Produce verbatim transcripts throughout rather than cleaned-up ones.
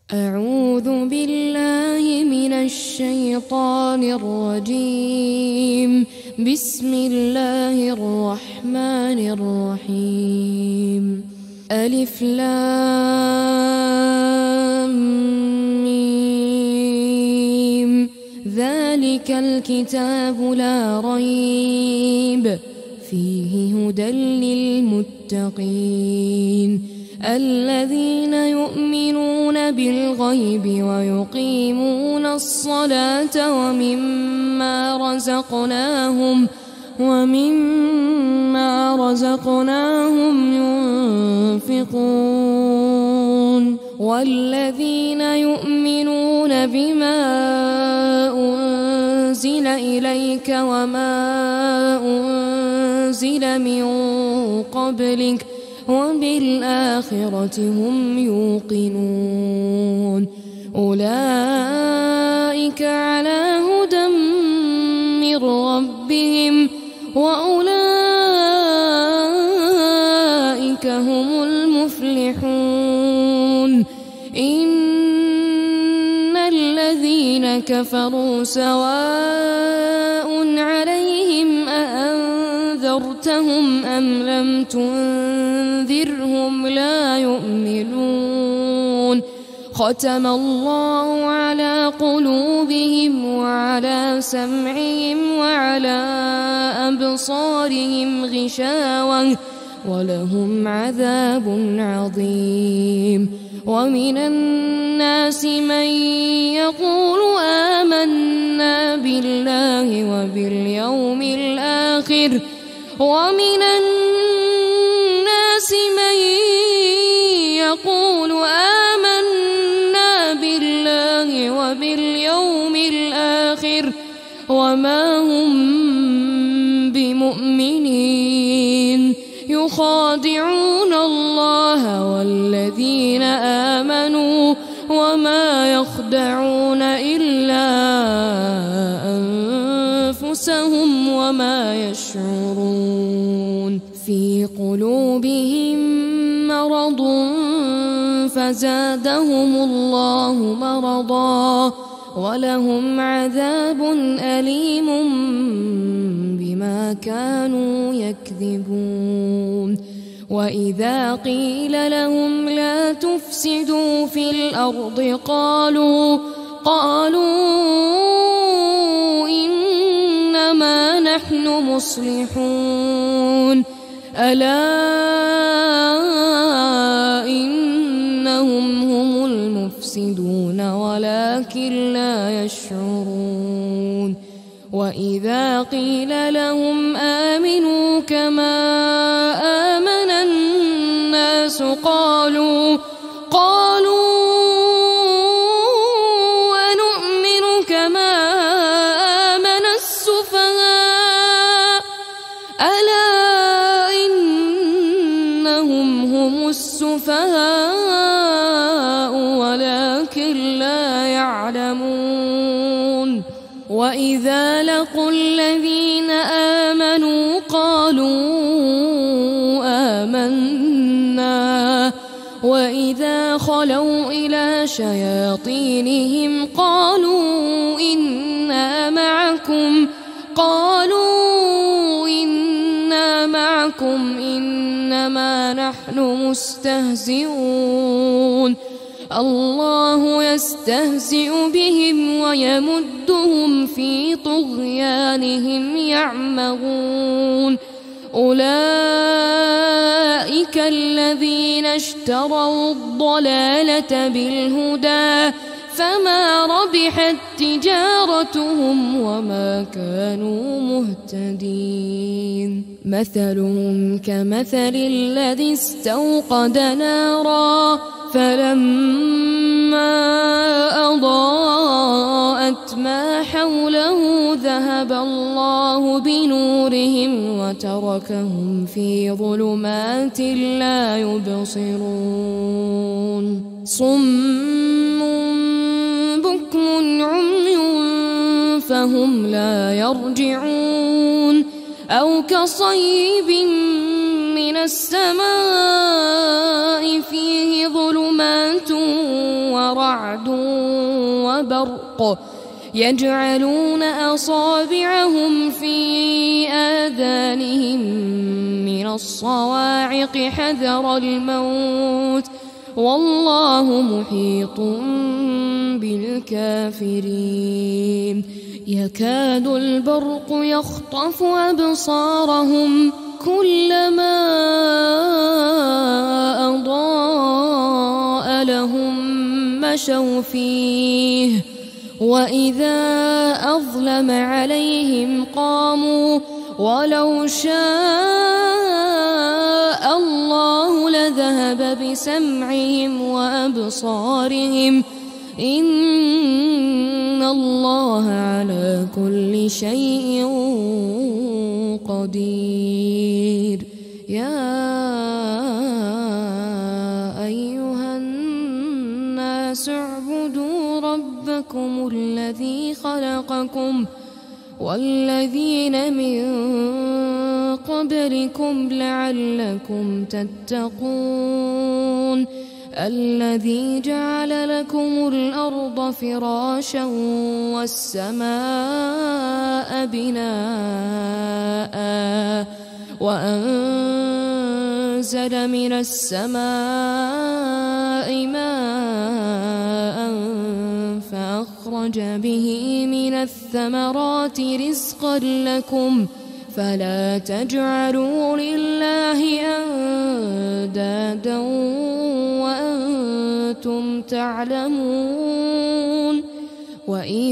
أعوذ بالله من الشيطان الرجيم. بسم الله الرحمن الرحيم. ألف لام ميم. ذلك الكتاب لا ريب فيه هدى للمتقين الذين يؤمنون بالغيب ويقيمون الصلاة ومما رزقناهم ومما رزقناهم ينفقون والذين يؤمنون بما أنزل إليك وما أنزل من قبلك وبالآخرة هم يوقنون أولئك على هدى من ربهم وأولئك هم المفلحون. إن الذين كفروا سواء عليهم أأنذرتهم أم لم تنذرهم لا يؤمنون. ختم الله على قلوبهم وعلى سمعهم وعلى أبصارهم غشاوة ولهم عذاب عظيم. ومن الناس من يقول آمنا بالله وباليوم الآخر ومن الناس من يقول آمنا بالله وباليوم الآخر وما هم بمؤمنين يخادعون الله والذين آمنوا وما يخدعون إلا أنفسهم وما يشعرون. في قلوبهم مرض فزادهم الله مرضا ولهم عذاب أليم بما كانوا يكذبون. وإذا قيل لهم لا تفسدوا في الأرض قالوا قالوا إنما نحن مصلحون ألا إنهم هم المفسدون ولكن لا يشعرون. وإذا قيل لهم آمنوا كما آمن الناس قالوا قالوا أنؤمن كما آمن السفهاء ألا إنهم هم السفهاء ولكن لا يعلمون. وإذا لقوا الذين آمنوا قالوا آمنا وإذا خلوا إلى شياطينهم قالوا إنا معكم قالوا إنا معكم إنما نحن مستهزئون. الله يستهزئ بهم ويمدهم في طغيانهم يعمهون. أولئك الذين اشتروا الضلالة بالهدى فما ربحت تجارتهم وما كانوا مهتدين. مثلهم كمثل الذي استوقد نارا فلما أضاءت ما حوله ذهب الله بنورهم وتركهم في ظلمات لا يبصرون. صم بكم عمي فهم لا يرجعون. أو كصيب من السماء فيه ظلمات ورعد وبرق يجعلون أصابعهم في آذانهم من الصواعق حذر الموت والله محيط بالكافرين يكاد البرق يخطف أبصارهم كلما أضاء لهم مشوا فيه وإذا أظلم عليهم قاموا ولو شاء الله لذهب بسمعهم وأبصارهم إن الله على كل شيء قدير يا أيها الناس اعبدوا ربكم الذي خلقكم والذين من قبلكم لعلكم تتقون الذي جعل لكم الأرض فراشا والسماء بناء وأنزل من السماء ماء فأخرج به من الثمرات رزقا لكم فلا تجعلوا لله أندادا وأنتم تعلمون وإن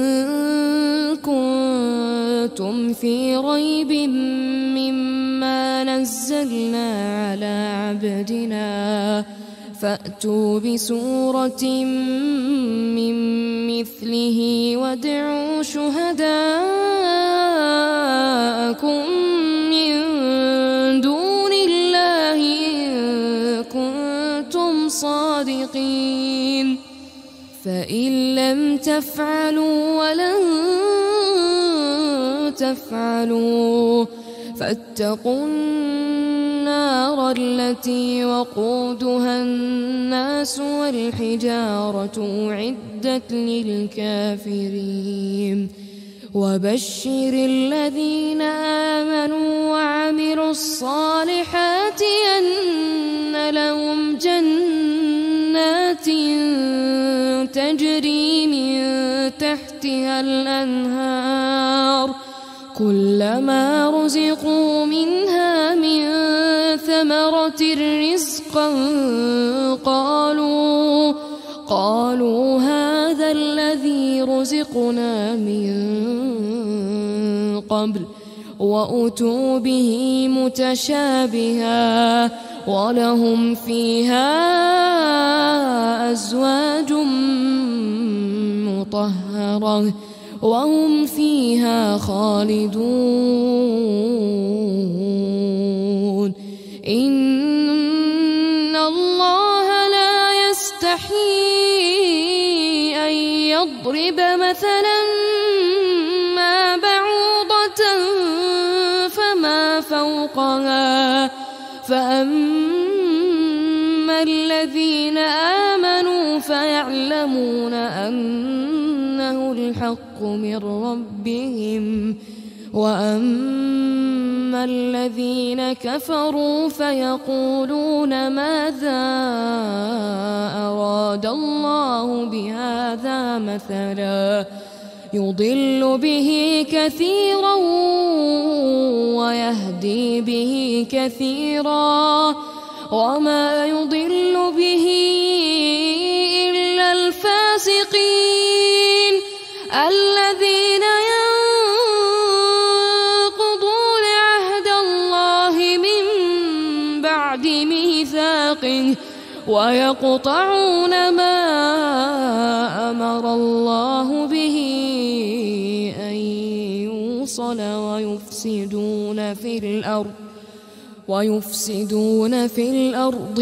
كنتم في ريب مما نزلنا على عبدنا فأتوا بسورة من مثله وادعوا شهداءكم من دون الله إن كنتم صادقين فإن لم تفعلوا ولن تفعلوا فاتقوا النار التي وقودها الناس والحجارة أعدت للكافرين وبشر الذين آمنوا وعملوا الصالحات أن لهم جنات تجري من تحتها الأنهار كلما رزقوا منها من ثمرة رزقا قالوا قالوا هذا الذي رزقنا من قبل وأتوا به متشابها ولهم فيها أزواج مطهرة وهم فيها خالدون إن الله لا يستحيي أن يضرب مثلا ما بعوضة فما فوقها فأما الذين آمنوا فيعلمون أنه الحق من ربهم وأما الذين كفروا فيقولون ماذا أراد الله بهذا مثلا يضل به كثيرا ويهدي به كثيرا وما يضل به إلا الفاسقين الذين ينقضون عهد الله من بعد ميثاقه ويقطعون ما أمر الله به أن يوصل ويفسدون في الأرض ويفسدون في الأرض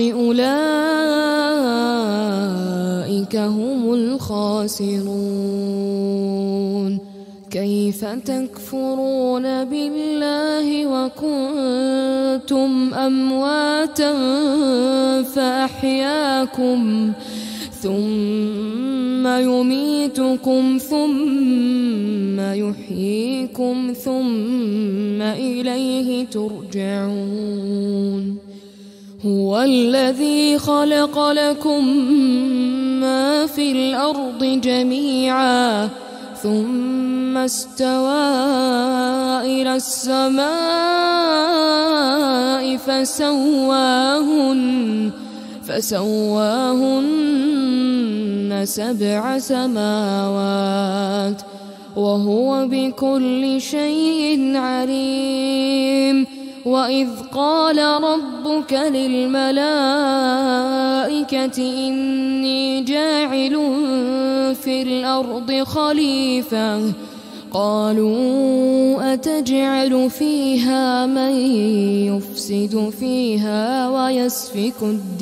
أولئك هم الخاسرون كيف تكفرون بالله وكنتم أمواتا فأحياكم ثم يميتكم ثم يحييكم ثم إليه ترجعون هو الذي خلق لكم ما في الأرض جميعا ثم استوى إلى السماء فسواهن فسواهن سبع سماوات وهو بكل شيء عليم وإذ قال ربك للملائكة إني جاعل في الأرض خليفة قالوا أتجعل فيها من يفسد فيها ويسفك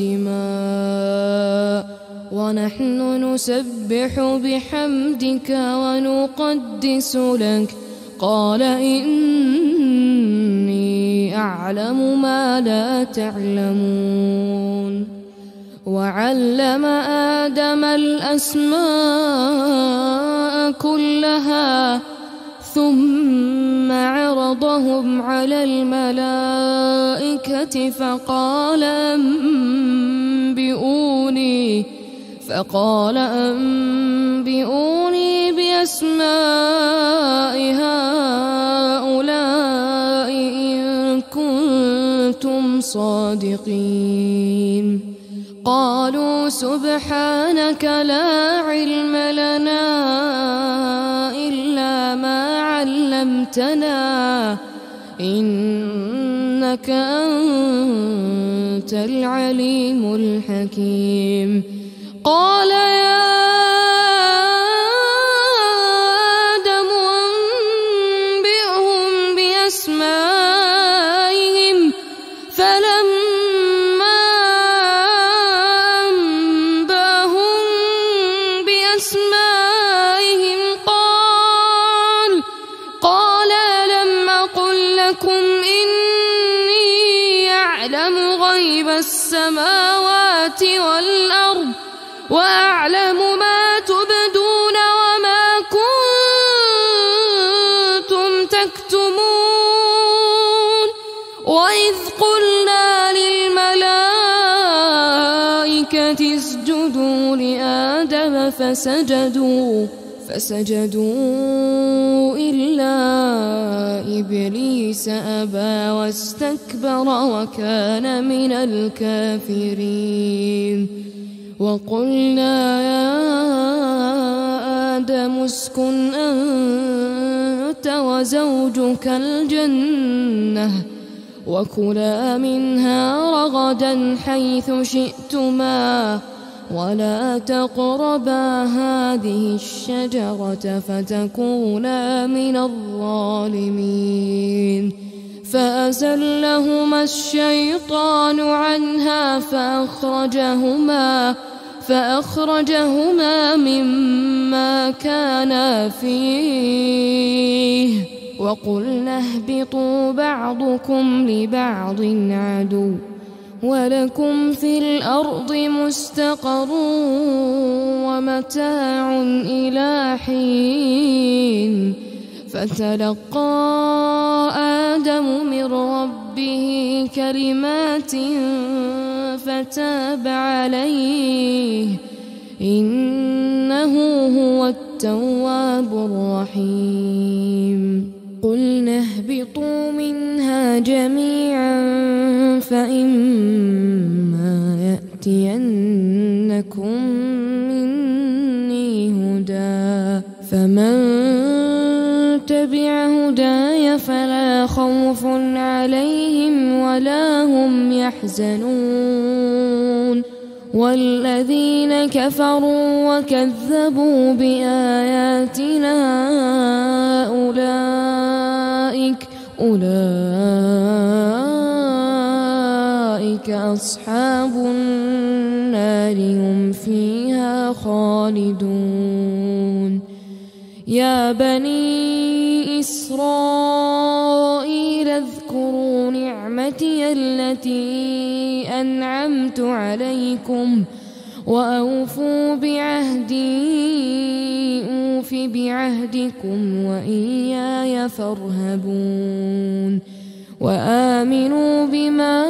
الدماء ونحن نسبح بحمدك ونقدس لك قال إني أعلم ما لا تعلمون وعلم آدم الأسماء كلها ثم عرضهم على الملائكة فقال أنبئوني فقال أنبئوني بأسماء هؤلاء إن كنتم صادقين قالوا سبحانك لا علم لنا إلا ما علمتنا إنك أنت العليم الحكيم قال يا آدم أنبئهم بأسمائهم فلما أنبأهم بأسمائهم قال قال لم أقل لكم إني أعلم غيب السماوات والأرض وأعلم ما تبدون وما كنتم تكتمون وإذ قلنا للملائكة اسجدوا لآدم فسجدوا فسجدوا إلا إبليس أبى واستكبر وكان من الكافرين وقلنا يا آدم اسكن أنت وزوجك الجنة وكلا منها رغدا حيث شئتما ولا تقربا هذه الشجرة فتكونا من الظالمين فأزلهما الشيطان عنها فأخرجهما فأخرجهما مما كانا فيه وقلنا اهبطوا بعضكم لبعض عدو ولكم في الأرض مستقر ومتاع إلى حين فتلقى آدم من ربه كلمات فتاب عليه إنه هو التواب الرحيم قلنا اهبطوا منها جميعا فإما يأتينكم مني هدى فمن تبع هداي فلا خوف عليهم ولا هم يحزنون والذين كفروا وكذبوا بآياتنا أولئك أولئك أصحاب النار هم فيها خالدون يا بني إسرائيل اذكروا نعمتي التي أنعمت عليكم وأوفوا بعهدي أوف بعهدكم وإياي فارهبون وآمنوا بما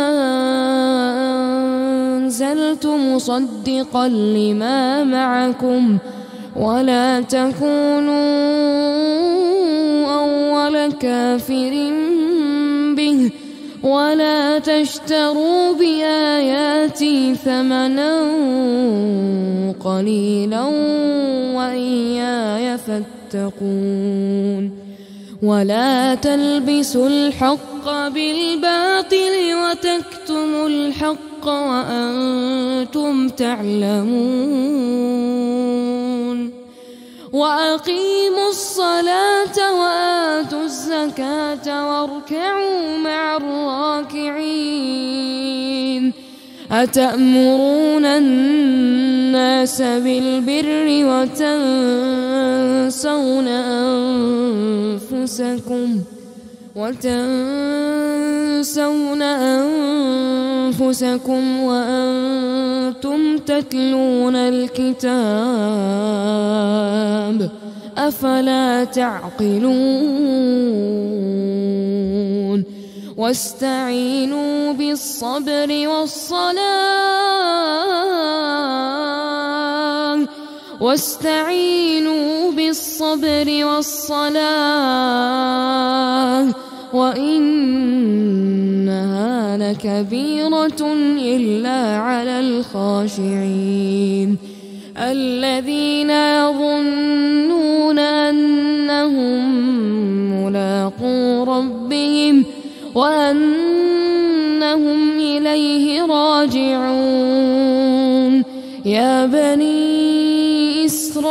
أنزلت مصدقا لما معكم ولا تكونوا أول كافر به ولا تشتروا بآياتي ثمنا قليلا وإياي فاتقون ولا تلبسوا الحق بالباطل وتكتموا الحق وأنتم تعلمون وأقيموا الصلاة وآتوا الزكاة واركعوا مع الراكعين أتأمرون الناس بالبر وتنسون أنفسكم وتنسون أنفسكم وأنتم تتلون الكتاب أفلا تعقلون واستعينوا بالصبر والصلاة واستعينوا بالصبر والصلاة وإنها لكبيرة إلا على الخاشعين الذين يظنون أنهم ملاقو ربهم وأنهم إليه راجعون يا بني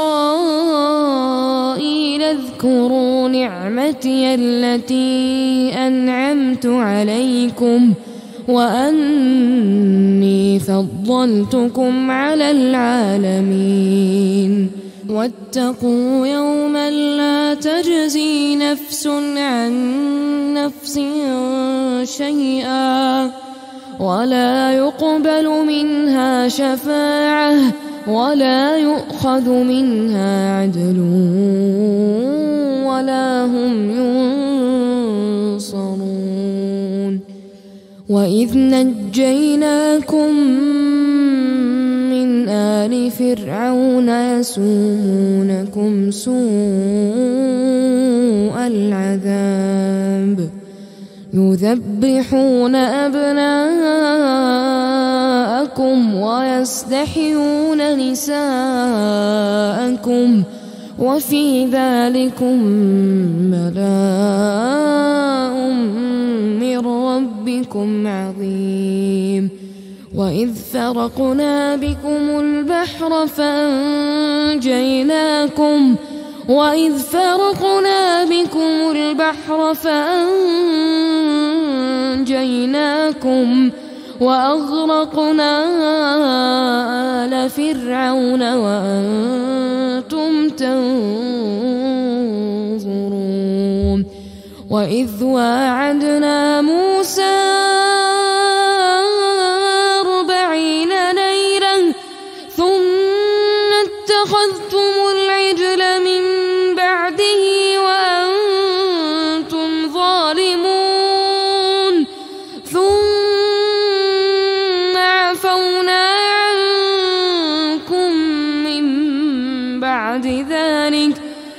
إسرائيل اذكروا نعمتي التي أنعمت عليكم وأني فضلتكم على العالمين واتقوا يوما لا تجزي نفس عن نفس شيئا ولا يقبل منها شفاعة ولا يؤخذ منها عدل ولا هم ينصرون وإذ نجيناكم من آل فرعون يسومونكم سوء العذاب يذبحون أبناءكم ويستحيون نساءكم وفي ذلكم بلاء من ربكم عظيم وإذ فرقنا بكم البحر فأنجيناكم وإذ فرقنا بكم البحر فأنجيناكم وأغرقنا آل فرعون وأنتم تنظرون وإذ واعدنا موسى أربعين ليلة ثم اتخذتم العجل من بعده وأنتم ظالمون ثم عفونا عنكم من بعد ذلك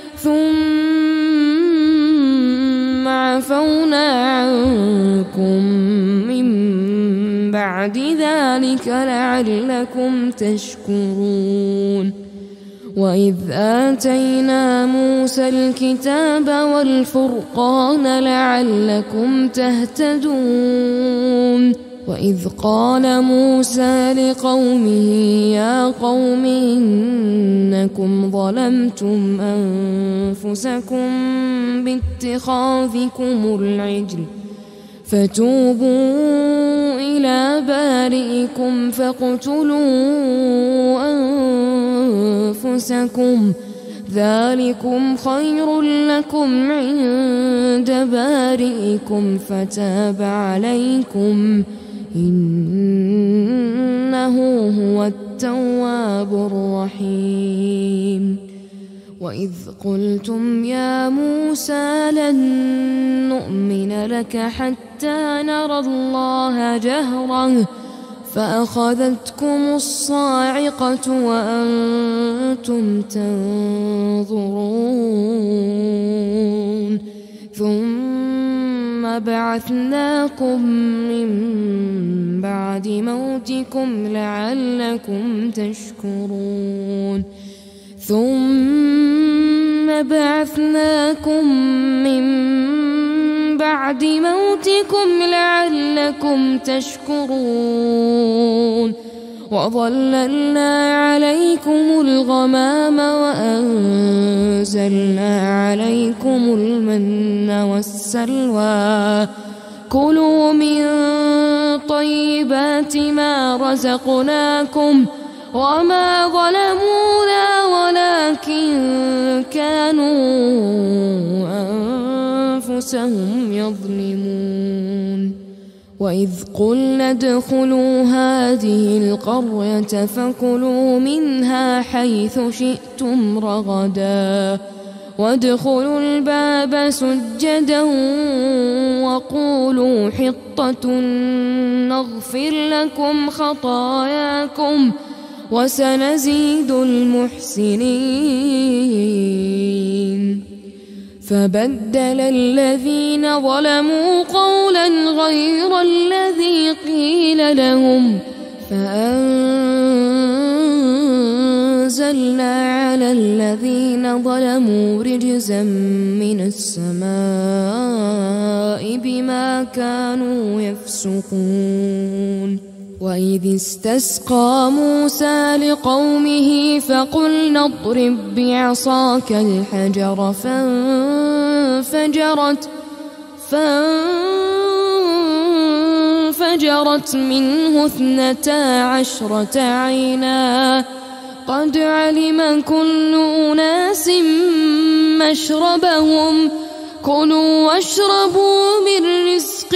ثم عفونا عنكم من بعد ذلك لعلكم تشكرون وإذ آتينا موسى الكتاب والفرقان لعلكم تهتدون وإذ قال موسى لقومه يا قوم إنكم ظلمتم أنفسكم باتخاذكم العجل فتوبوا إلى بارئكم فاقتلوا أنفسكم ذلكم خير لكم عند بارئكم فتاب عليكم إنه هو التواب التواب الرحيم وإذ قلتم يا موسى لن نؤمن لك حتى نرى الله جهرة فأخذتكم الصاعقة وأنتم تنظرون ثم بعثناكم من بعد موتكم لعلكم تشكرون ثم بعثناكم من بعد موتكم لعلكم تشكرون وظللنا عليكم الغمام وأنزلنا عليكم المن والسلوى كلوا من طيبات ما رزقناكم وما ظلمونا ولكن كانوا أنفسهم يظلمون وإذ قلنا ادخلوا هذه القرية فكلوا منها حيث شئتم رغدا وادخلوا الباب سجدا وقولوا حطة نغفر لكم خطاياكم وسنزيد المحسنين فبدل الذين ظلموا قولا غير الذي قيل لهم فأنزلنا على الذين ظلموا رجزا من السماء بما كانوا يفسقون وإذ استسقى موسى لقومه فقلنا اضرب بعصاك الحجر فانفجرت فانفجرت منه اثنتا عشرة عينا قد علم كل أناس مشربهم كلوا واشربوا من رزق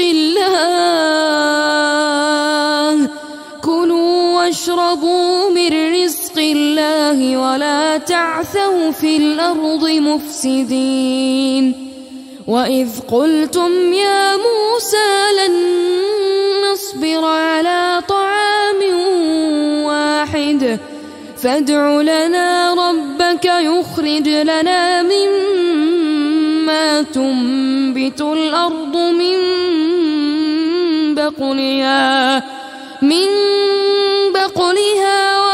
الله كلوا واشربوا من رزق الله ولا تعثوا في الأرض مفسدين وإذ قلتم يا موسى لن نصبر على طعام واحد فادع لنا ربك يخرج لنا مما تنبت الأرض من بقلها من بقلها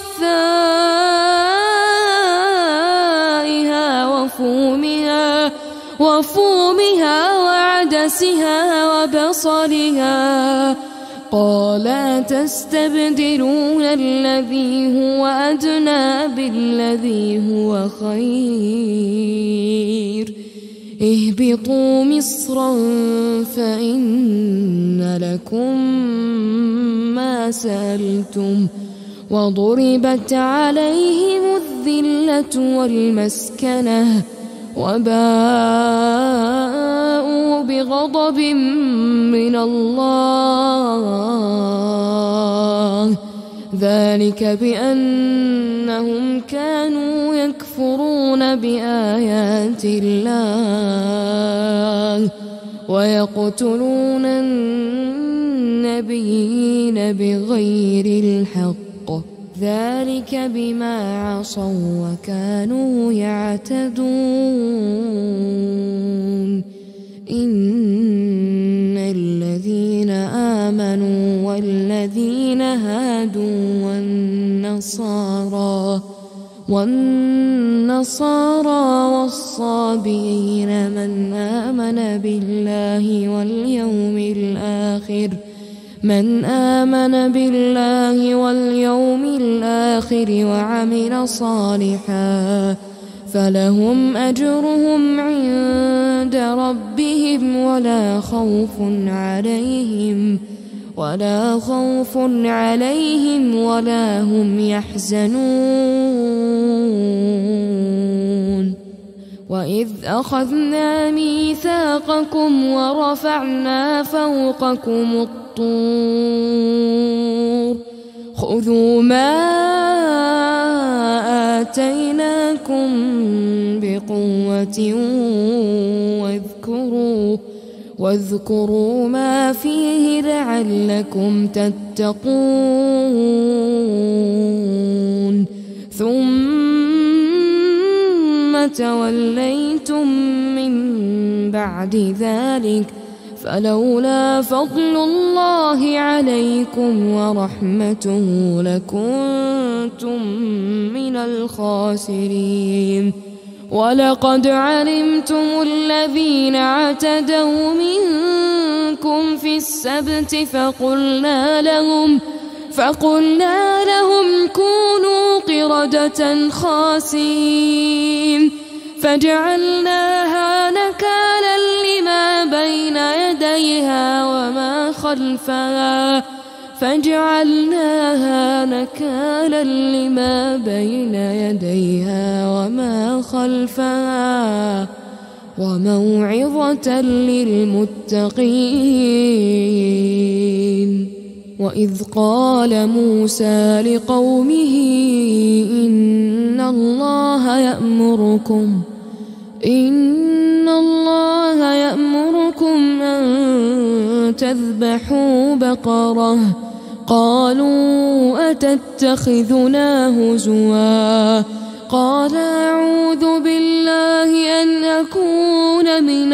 وقثائها وفومها وفومها وعدسها وبصلها قال تستبدلون الذي هو أدنى بالذي هو خير اهبطوا مصرا فإن لكم ما سألتم وضربت عليهم الذلة والمسكنة وباءوا بغضب من الله ذلك بأنهم كانوا يكفرون بآيات الله ويقتلون النبيين بغير الحق ذلك بما عصوا وكانوا يعتدون إن الذين آمنوا والذين هادوا والنصارى والنصارى والصابئين من آمن بالله واليوم الآخر من آمن بالله واليوم الآخر وعمل صالحا فلهم أجرهم عند ربهم ولا خوف عليهم ولا خوف عليهم ولا هم يحزنون وإذ أخذنا ميثاقكم ورفعنا فوقكم الطور خذوا ما آتيناكم بقوة واذكروا واذكروا ما فيه لعلكم تتقون ثم توليتم من بعد ذلك فلولا فضل الله عليكم ورحمته لكنتم من الخاسرين ولقد علمتم الذين اعتدوا منكم في السبت فقلنا لهم فقلنا لهم كونوا قردة خاسئين فجعلناها نكالا لما بين يديها وما خلفها فجعلناها نكالا لما بين يديها وما خلفها وموعظة للمتقين. وإذ قال موسى لقومه إن الله يأمركم إن الله يأمركم أن تذبحوا بقرة قالوا أتتخذنا هزوا قال أعوذ بالله أن أكون من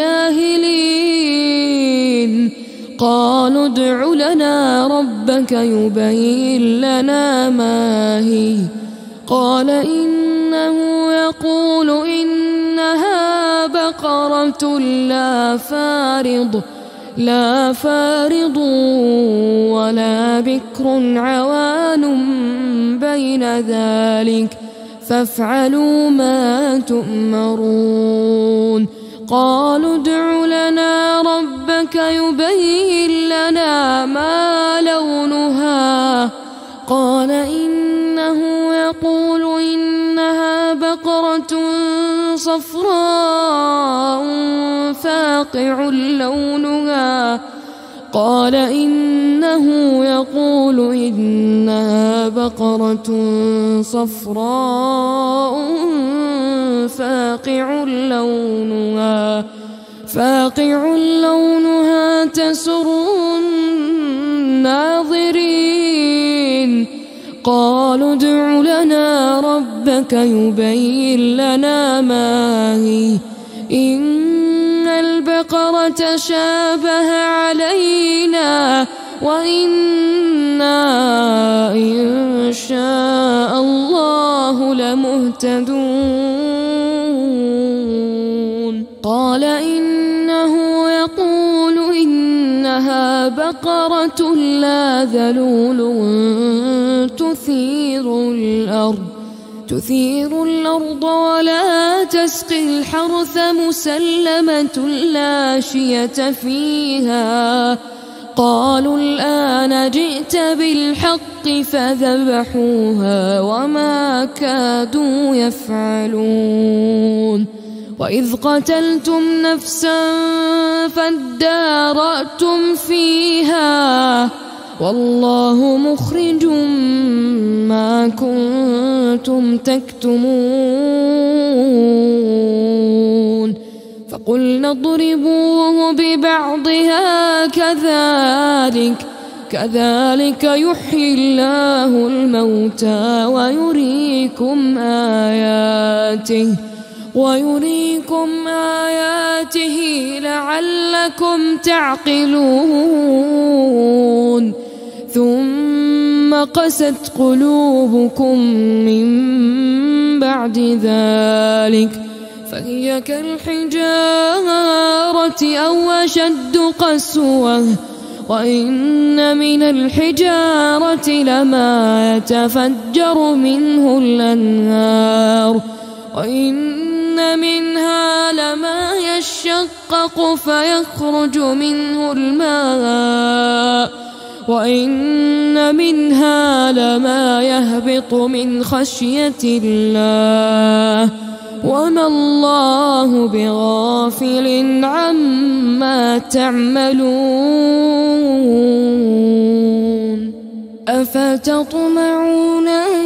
الجاهلين قالوا ادع لنا ربك يبين لنا ما هي قال إنه يقول إنها بقرة لا فارض لا فارض ولا بكر عوان بين ذلك فافعلوا ما تؤمرون قالوا ادع لنا ربك يبين لنا ما لونها قال إنه يقول إنها بقرة صفراء فاقع لونها قال إنه يقول إنها بقرة صفراء فاقع لونها فاقع لونها تسر الناظرين قالوا ادع لنا ربك يبين لنا ما هي إن البقرة شابه علينا وإنا إن شاء الله لمهتدون قال إنه يقول إنها بقرة لا ذلول تثير الأرض تثير الأرض ولا تسقي الحرث مسلمة لا شية فيها قالوا الآن جئت بالحق فذبحوها وما كادوا يفعلون وإذ قتلتم نفسا فادارأتم فيها والله مخرج ما كنتم تكتمون فقلنا اضربوه ببعضها كذلك كذلك يحيي الله الموتى ويريكم آياته ويريكم آياته لعلكم تعقلون ثم قست قلوبكم من بعد ذلك فهي كالحجارة أو أشد قسوة وإن من الحجارة لما يتفجر منه الأنهار وإن منها لما يشقق فيخرج منه الماء وإن منها لما يهبط من خشية الله وما الله بغافل عما تعملون أفتطمعون أن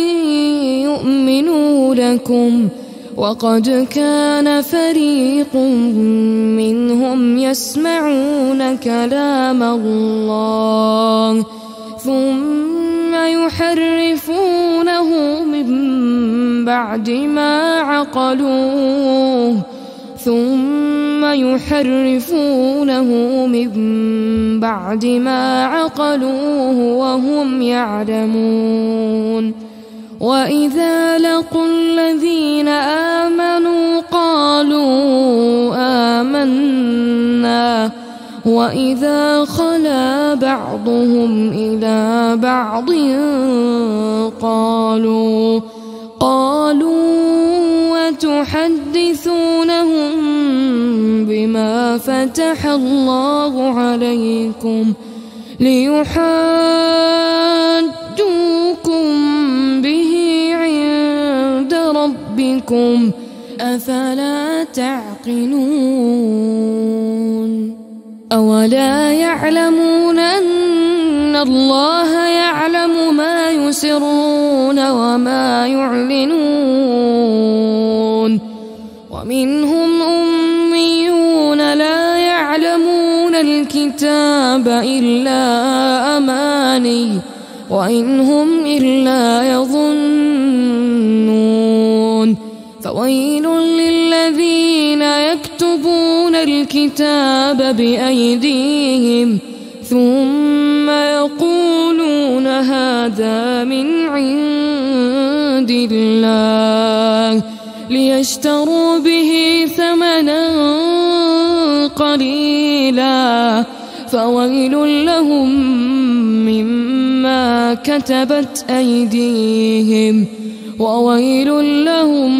يؤمنوا لكم وقد كان فريق منهم يسمعون كلام الله ثم يحرفونه من بعد ما عقلوه ثم يحرفونه من بعد ما عقلوه وهم يعلمون وإذا لقوا الذين آمنوا قالوا آمنا وإذا خلا بعضهم إلى بعض قالوا قالوا وتحدثونهم بما فتح الله عليكم ليحاجوكم به عند ربكم أفلا تعقلون أولا يعلمون أن الله يعلم ما يسرون وما يعلنون ومنهم أميون لا يعلمون الكتاب إلا أماني وإن هم إلا يظنون فويل للذين يكتبون الكتاب بأيديهم ثم يقولون هذا من عند الله ليشتروا به ثمنا قليلا فويل لهم مما كتبت أيديهم وويل لهم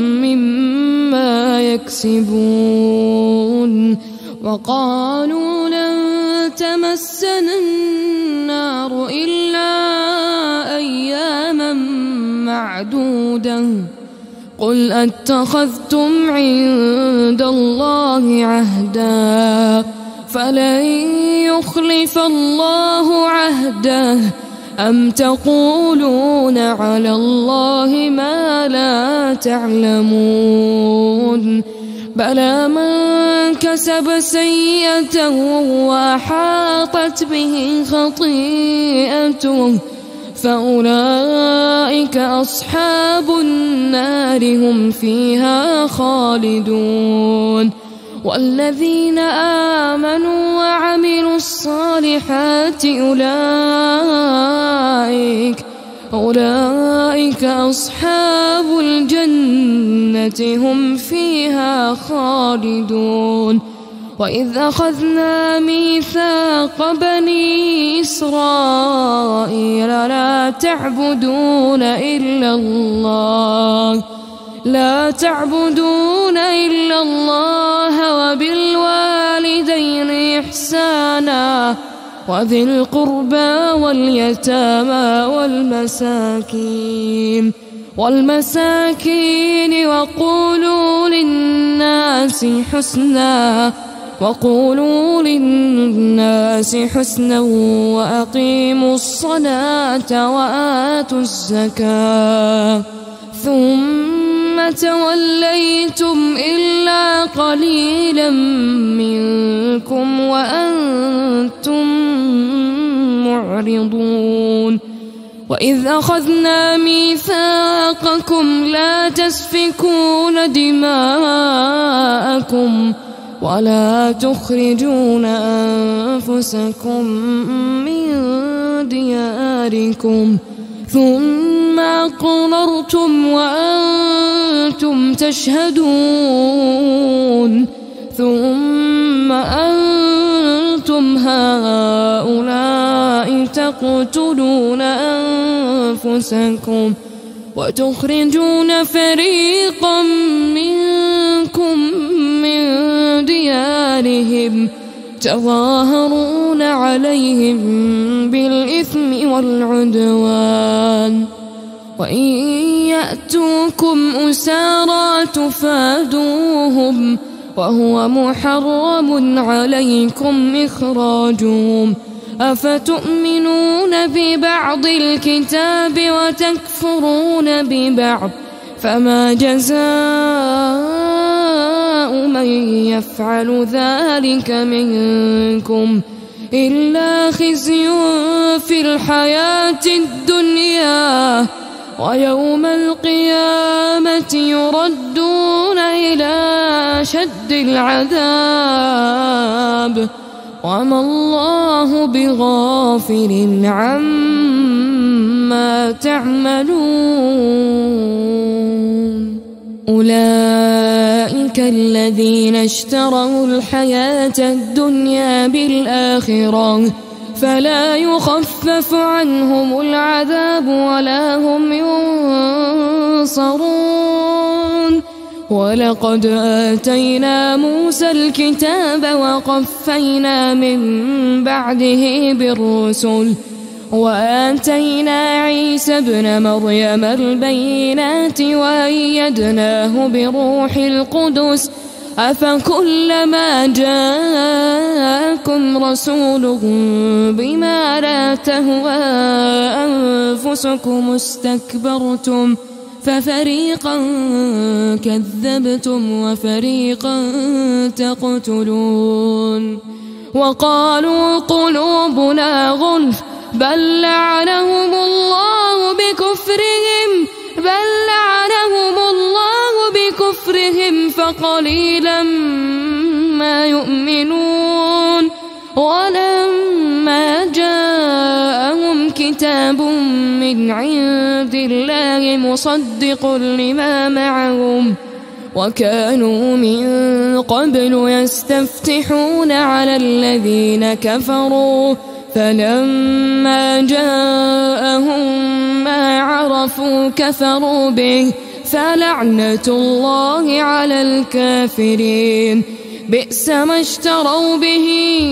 مما يكسبون وقالوا لن تمسنا النار إلا أياما معدودة قل أتخذتم عند الله عهدا فلن يخلف الله عهده أم تقولون على الله ما لا تعلمون بلى من كسب سيئة وأحاطت به خطيئته فأولئك أصحاب النار هم فيها خالدون والذين آمنوا وعملوا الصالحات أولئك أولئك أصحاب الجنة هم فيها خالدون وإذ أخذنا ميثاق بني إسرائيل لا تعبدون إلا الله لا تعبدون إلا الله وبالوالدين إحسانا وذي القربى واليتامى والمساكين والمساكين وقولوا للناس حسنا وقولوا للناس حسنا وأقيموا الصلاة وآتوا الزكاة ثم توليتم إلا قليلا منكم وأنتم معرضون وإذ أخذنا ميثاقكم لا تسفكون دماءكم ولا تخرجون أنفسكم من دياركم ثم أقررتم وأنتم تشهدون ثم أنتم هؤلاء تقتلون أنفسكم وتخرجون فريقا منكم من ديارهم تظاهرون عليهم بالإثم والعدوان وإن يأتوكم أسارى تفادوهم وهو محرم عليكم إخراجهم أفتؤمنون ببعض الكتاب وتكفرون ببعض فما جزاء من يفعل ذلك منكم إلا خزي في الحياة الدنيا ويوم القيامة يردون إلى شد العذاب وما الله بغافل عما تعملون أولئك الذين اشتروا الحياة الدنيا بالآخرة فلا يخفف عنهم العذاب ولا هم ينصرون ولقد آتينا موسى الكتاب وقفينا من بعده بالرسل وآتينا عيسى ابن مريم البينات وأيدناه بروح القدس أفكلما جاءكم رسول بما لا تهوى أنفسكم استكبرتم ففريقا كذبتم وفريقا تقتلون وقالوا قلوبنا غلف بل لعنهم الله بكفرهم بل لعنهم الله بكفرهم فقليلا ما يؤمنون ولما جاءهم كتاب من عند الله مصدق لما معهم وكانوا من قبل يستفتحون على الذين كفروا فلما جاءهم ما عرفوا كفروا به فلعنة الله على الكافرين بئس ما اشتروا به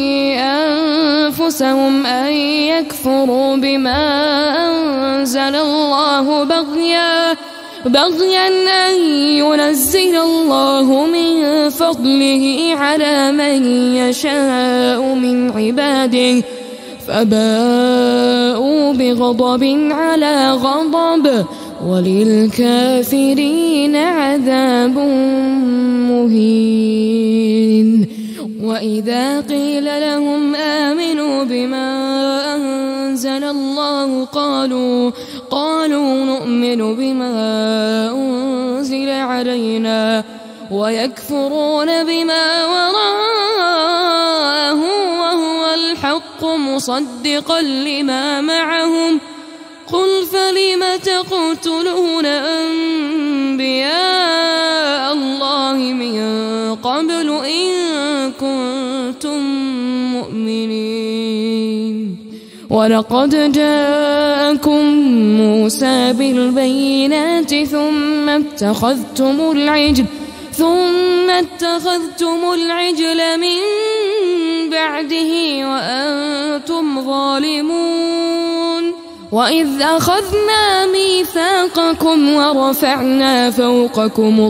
أنفسهم أن يكفروا بما أنزل الله بغيا بغيا أن ينزل الله من فضله على من يشاء من عباده فباءوا بغضب على غضب وللكافرين عذاب مهين وإذا قيل لهم آمنوا بما أنزل الله قالوا قالوا نؤمن بما أنزل علينا ويكفرون بما وراءه وهو الحق مصدقا لما معهم قل فلم تقتلون أنبياء الله من قبل إن كنتم مؤمنين ولقد جاءكم موسى بالبينات ثم اتخذتم العجل ثم اتخذتم العجل من بعده وأنتم ظالمون وإذ أخذنا ميثاقكم ورفعنا فوقكم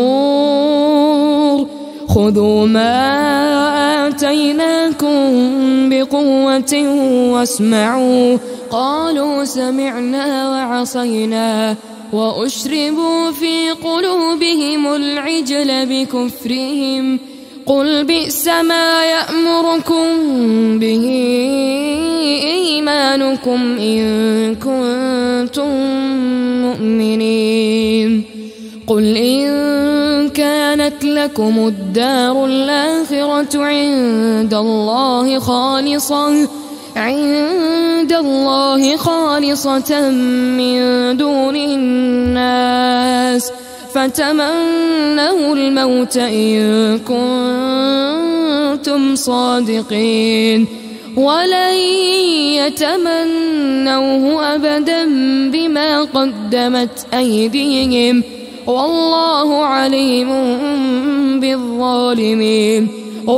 الطور خذوا ما آتيناكم بقوة واسمعوا قالوا سمعنا وعصينا وأشربوا في قلوبهم العجل بكفرهم قل بئس ما يأمركم به إيمانكم إن كنتم مؤمنين قل إن كانت لكم الدار الآخرة عند الله خالصة عند الله خالصة من دون الناس فتمنوا الموت إن كنتم صادقين ولن يتمنوه أبدا بما قدمت أيديهم والله عليم بالظالمين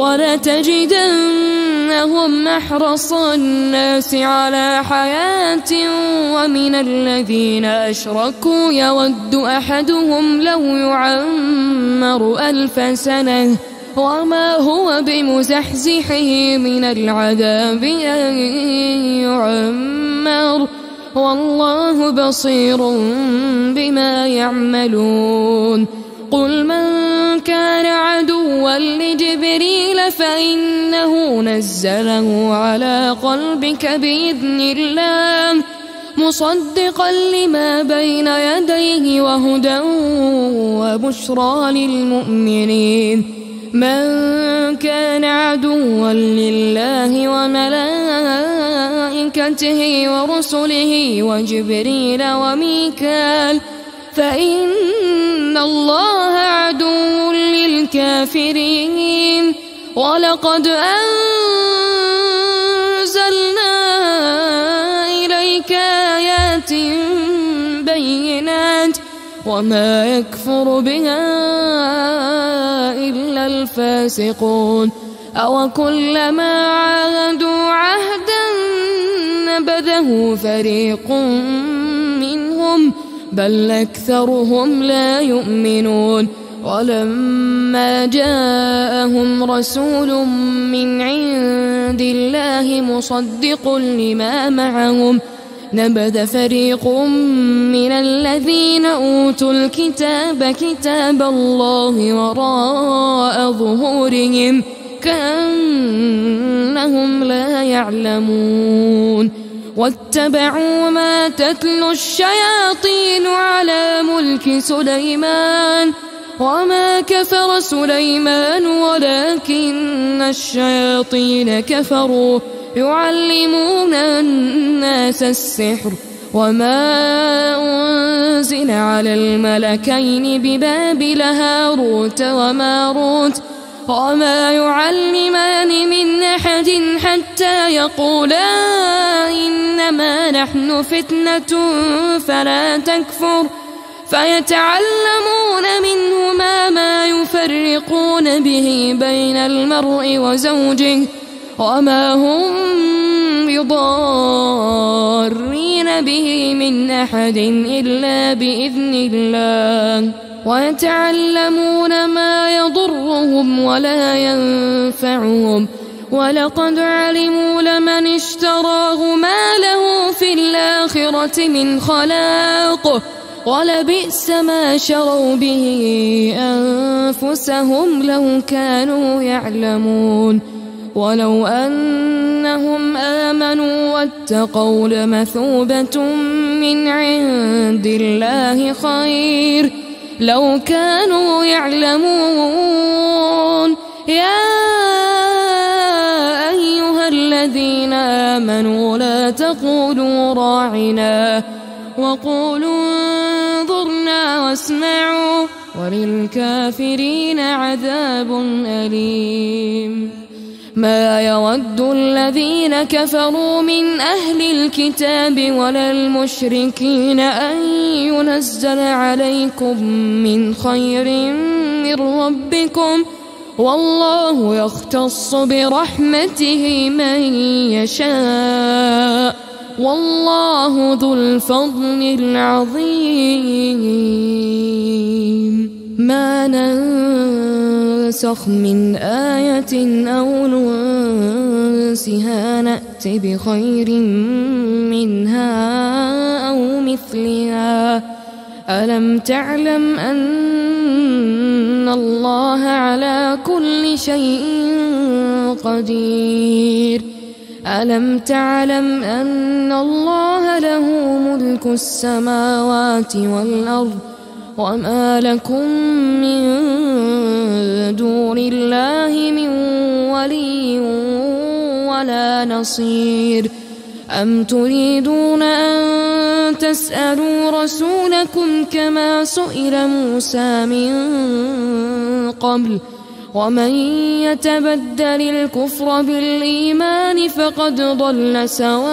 ولتجدنهم أحرص الناس على حياة ومن الذين أشركوا يود أحدهم لو يعمر ألف سنة وما هو بمزحزحه من العذاب أن يعمر والله بصير بما يعملون قل من كان عدوا لجبريل فإنه نزله على قلبك بإذن الله مصدقا لما بين يديه وهدى وبشرى للمؤمنين من كان عدوا لله وملائكته ورسله وجبريل وميكال فإن الله عدو للكافرين ولقد أنزلنا إليك آيات بينات وما يكفر بها إلا الفاسقون أوكلما عاهدوا عهدا نبذه فريق منهم بل أكثرهم لا يؤمنون ولما جاءهم رسول من عند الله مصدق لما معهم نبذ فريق من الذين أوتوا الكتاب كتاب الله وراء ظهورهم كأنهم لا يعلمون واتبعوا ما تتلو الشياطين على ملك سليمان وما كفر سليمان ولكن الشياطين كفروا يعلمون الناس السحر وما أنزل على الملكين ببابل هاروت وماروت وما يعلمان من أحد حتى يقولا إنما نحن فتنة فلا تكفر فيتعلمون منهما ما يفرقون به بين المرء وزوجه وما هم بضارين به من أحد إلا بإذن الله ويتعلمون ما يضرهم ولا ينفعهم ولقد علموا لمن اشتراه ما له في الآخرة من خلاق ولبئس ما شروا به أنفسهم لو كانوا يعلمون ولو أنهم آمنوا واتقوا لمثوبة من عند الله خير لو كانوا يعلمون يا أيها الذين آمنوا لا تقولوا راعنا وقولوا انظرنا واسمعوا وللكافرين عذاب أليم ما يود الذين كفروا من أهل الكتاب ولا المشركين أن ينزل عليكم من خير من ربكم والله يختص برحمته من يشاء والله ذو الفضل العظيم ما ننسخ من آية أو ننسها نأت بخير منها أو مثلها ألم تعلم أن الله على كل شيء قدير ألم تعلم أن الله له ملك السماوات والأرض وما لكم من دون الله من ولي ولا نصير أم تريدون أن تسألوا رسولكم كما سئل موسى من قبل ومن يتبدل الكفر بالإيمان فقد ضل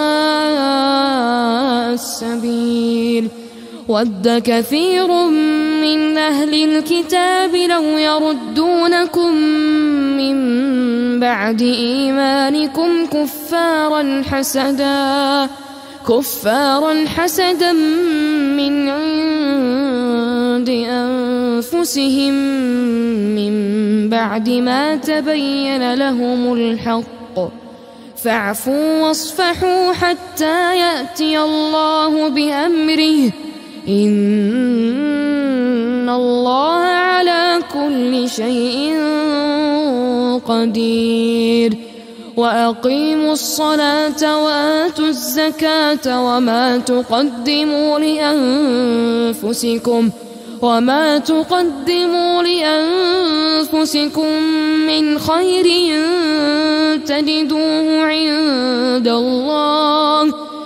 سواء السبيل ود كثير من أهل الكتاب لو يردونكم من بعد إيمانكم كفارا حسدا كفارا حسدا من عند أنفسهم من بعد بعد ما تبين لهم الحق فاعفوا واصفحوا حتى يأتي الله بأمره إن الله على كل شيء قدير وأقيموا الصلاة وآتوا الزكاة وما تقدموا لأنفسكم وما تقدموا لأنفسكم من خير تجدوه عند الله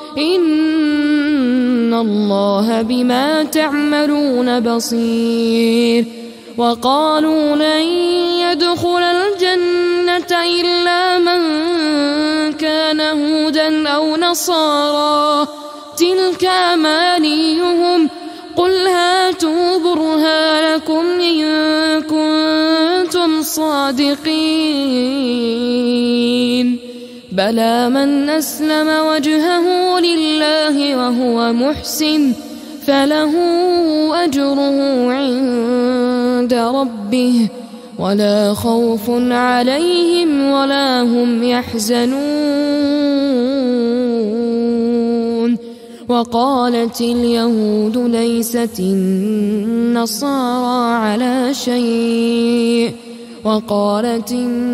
إن الله بما تعملون بصير وقالوا لن يدخل الجنة إلا من كان هودا أو نصارى تلك أمانيهم قل هاتوا برهانكم إن كنتم صادقين بلى من أسلم وجهه لله وهو محسن فله أجره عند ربه ولا خوف عليهم ولا هم يحزنون وقالت اليهود ليست النصارى على شيء وقالت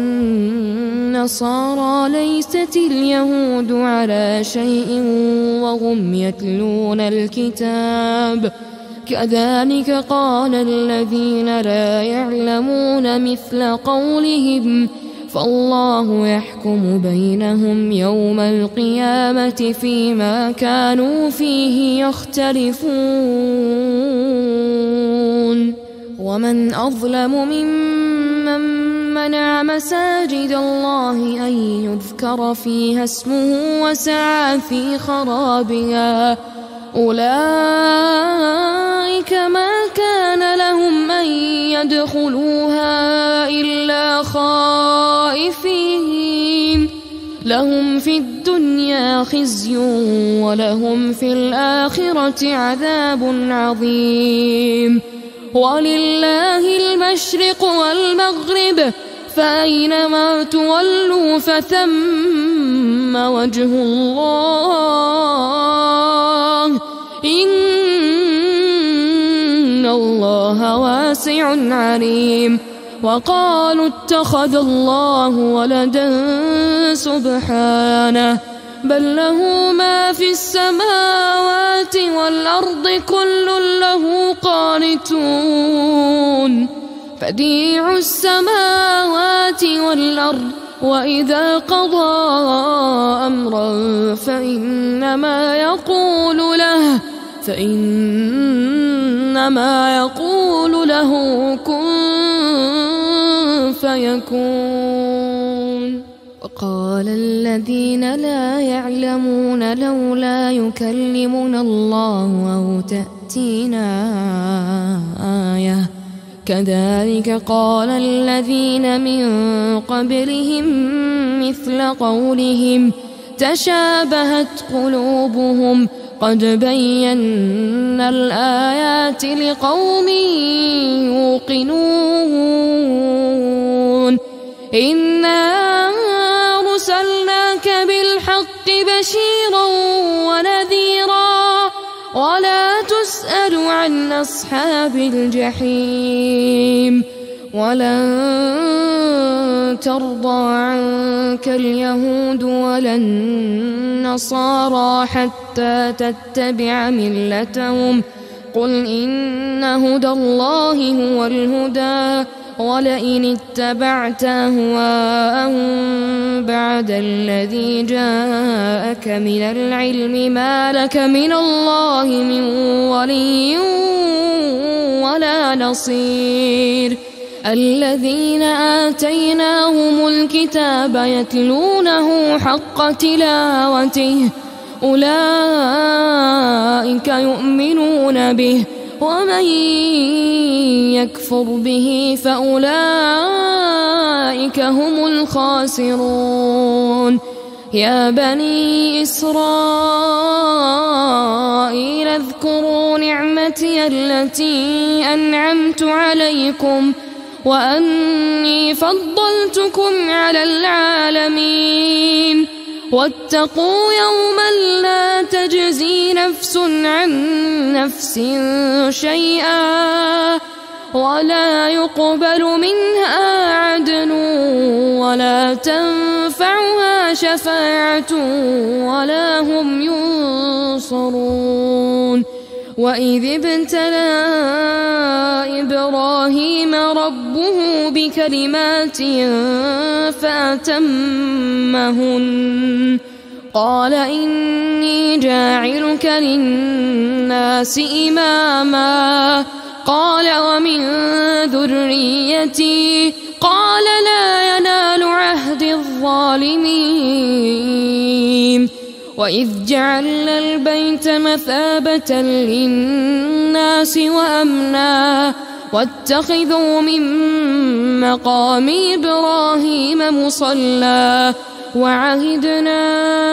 النصارى ليست اليهود على شيء وهم يتلون الكتاب كذلك قال الذين لا يعلمون مثل قولهم فالله يحكم بينهم يوم القيامة فيما كانوا فيه يختلفون ومن أظلم ممن منع مساجد الله أن يذكر فيها اسمه وسعى في خرابها أولئك ما كان لهم أن يدخلوها إلا خائفين لهم في الدنيا خزي ولهم في الآخرة عذاب عظيم ولله المشرق والمغرب فأينما تولوا فثم وجه الله إن الله واسع عليم وقالوا اتخذ الله ولدا سبحانه بل له ما في السماوات والأرض كل له قانتون بديع السماوات والأرض وإذا قضى أمرا فإنما يقول له فإنما يقول له كن فيكون وقال الذين لا يعلمون لولا يكلمنا الله أو تأتينا آية كذلك قال الذين من قبلهم مثل قولهم تشابهت قلوبهم قد بينا الآيات لقوم يوقنون إنا أرسلناك بالحق بشيرا ونذيرا ولا تسأل عن أصحاب الجحيم ولن ترضى عنك اليهود ولا النصارى حتى تتبع ملتهم قل إن هدى الله هو الهدى ولئن اتبعت أهواءهم بعد الذي جاءك من العلم ما لك من الله من ولي ولا نصير الذين آتيناهم الكتاب يتلونه حق تلاوته أولئك يؤمنون به ومن يكفر به فأولئك هم الخاسرون يا بني إسرائيل اذكروا نعمتي التي أنعمت عليكم وأني فضلتكم على العالمين واتقوا يوما لا تجزي نفس عن نفس شيئا ولا يقبل منها عدل ولا تنفعها شفاعة ولا هم ينصرون. وإذ ابتلى إبراهيم ربه بكلمات فأتمهن قال إني جاعلك للناس إماما قال ومن ذريتي قال لا ينال عهد الظالمين. وإذ جعلنا البيت مثابة للناس وأمنا واتخذوا من مقام إبراهيم مصلى وعهدنا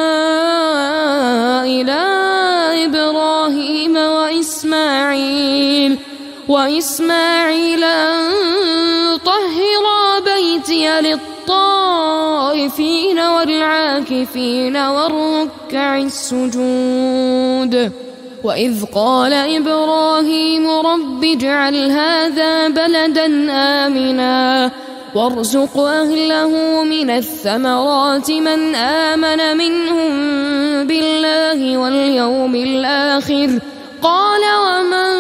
إلى إبراهيم وإسماعيل وإسماعيل أن طهرا بيتي للطائفين والعاكفين والركع السجود. وإذ قال إبراهيم رب اجعل هذا بلدا آمنا وارزق أهله من الثمرات من آمن منهم بالله واليوم الآخر قال ومن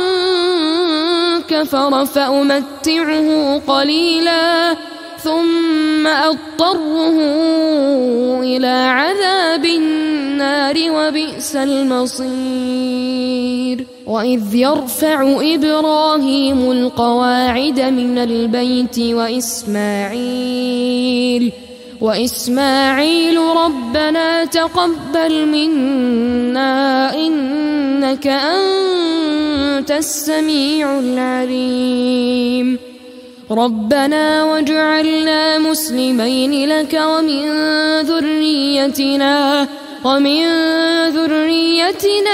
كفر فأمتعه قليلا ثم أضطره إلى عذاب النار وبئس المصير. وإذ يرفع إبراهيم القواعد من البيت وإسماعيل وإسماعيل ربنا تقبل منا إنك أنت السميع العليم ربنا واجعلنا مسلمين لك ومن ذريتنا ومن ذريتنا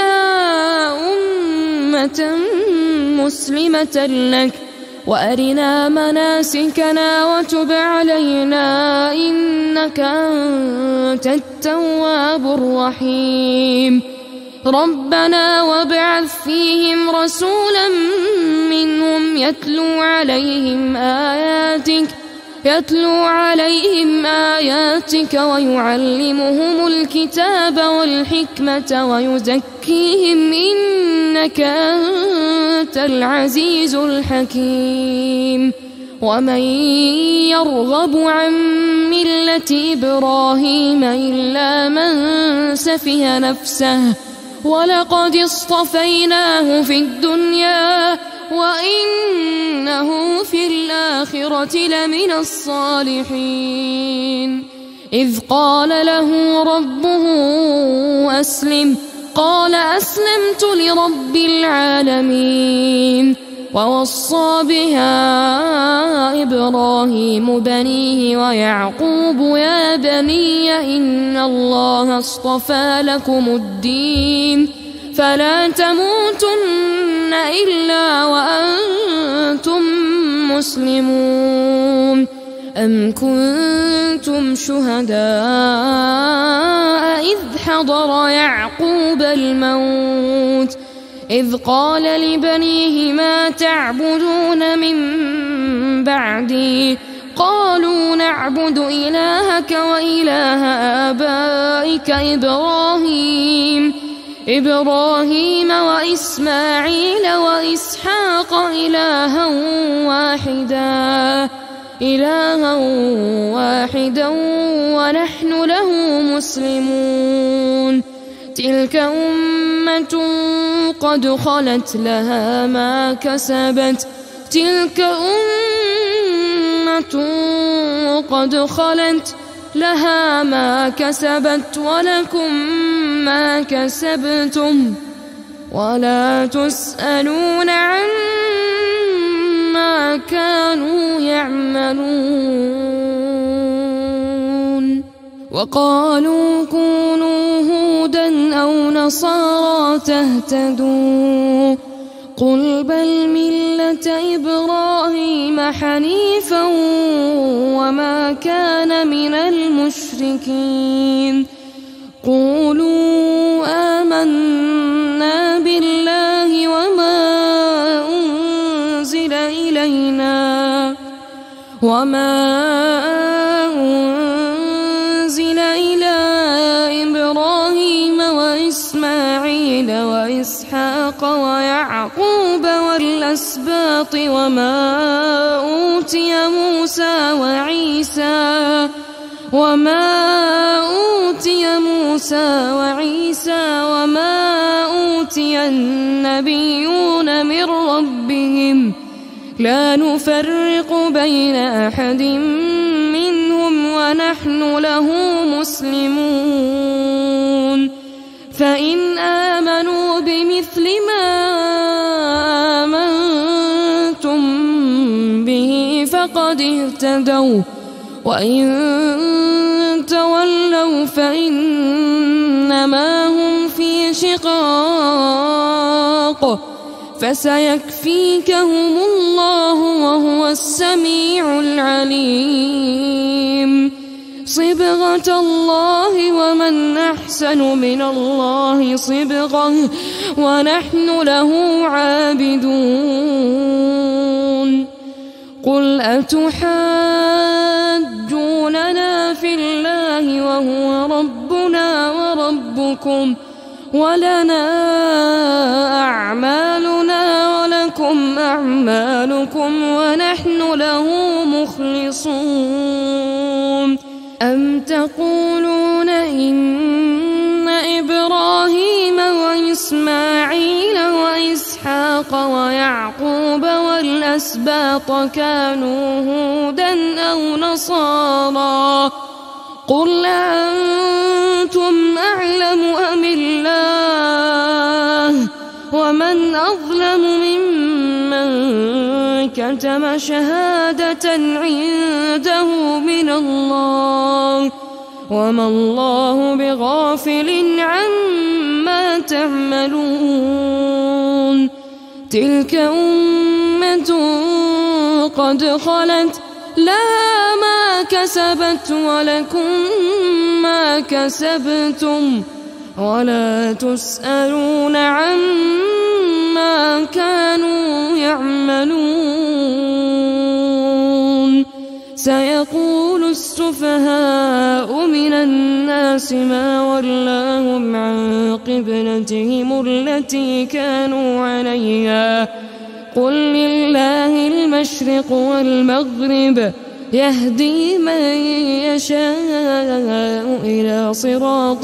أمة مسلمة لك وأرنا مناسكنا وتب علينا إنك أنت التواب الرحيم ربنا وابعث فيهم رسولا منهم يتلو عليهم آياتك يتلو عليهم آياتك ويعلمهم الكتاب والحكمة ويزكيهم إنك أنت العزيز الحكيم. ومن يرغب عن ملة إبراهيم إلا من سفه نفسه ولقد اصطفيناه في الدنيا وإنه في الآخرة لمن الصالحين. إذ قال له ربه أسلم قال أسلمت لرب العالمين ووصى بها إبراهيم بنيه ويعقوب يا بني إن الله اصطفى لكم الدين فلا تموتن إلا وأنتم مسلمون. أم كنتم شهداء إذ حضر يعقوب الموت إذ قال لبنيه ما تعبدون من بعدي قالوا نعبد إلهك وإله آبائك إبراهيم إبراهيم وإسماعيل وإسحاق إلها واحدا إلها واحدا ونحن له مسلمون. تلك أمة قد خلت لها ما كسبت تلك أمة قد خلت لها ما كسبت ولكم ما كسبتم ولا تسألون عما كانوا يعملون. وقالوا كونوا هودا أو نصارى تهتدوا قل بل ملة إبراهيم حنيفا وما كان من المشركين قولوا آمنا بالله وما أنزل إلينا وما أنزل إلى إبراهيم وإسماعيل وإسحاق ويعقوب والأسباط وما أوتي موسى وعيسى وما أوتي موسى وعيسى وما أوتي النبيون من ربهم لا نفرق بين أحد منهم ونحن له مسلمون فإن آمنوا بمثل ما آمنتم به فقد اهتدوا وإن تولوا فإنما هم في شقاق فسيكفيكهم الله وهو السميع العليم صبغة الله ومن أحسن من الله صبغة ونحن له عابدون قل أتحاجوننا في الله وهو ربنا وربكم ولنا أعمالنا ولكم أعمالكم ونحن له مخلصون أم تقولون إن إبراهيم وإسماعيل وإسحاق ويعقوب والأسباط كانوا هودا أو نصارى قل أنتم أعلم أم الله ومن أظلم ممن كتم شهادة عنده من الله وما الله بغافل عما تعملون تلك أمة قد خلت لها ما كسبت ولكم ما كسبتم ولا تسألون عما كانوا يعملون سيقول السفهاء من الناس ما ولاهم عن قبلتهم التي كانوا عليها قل لله المشرق والمغرب يهدي من يشاء إلى صراط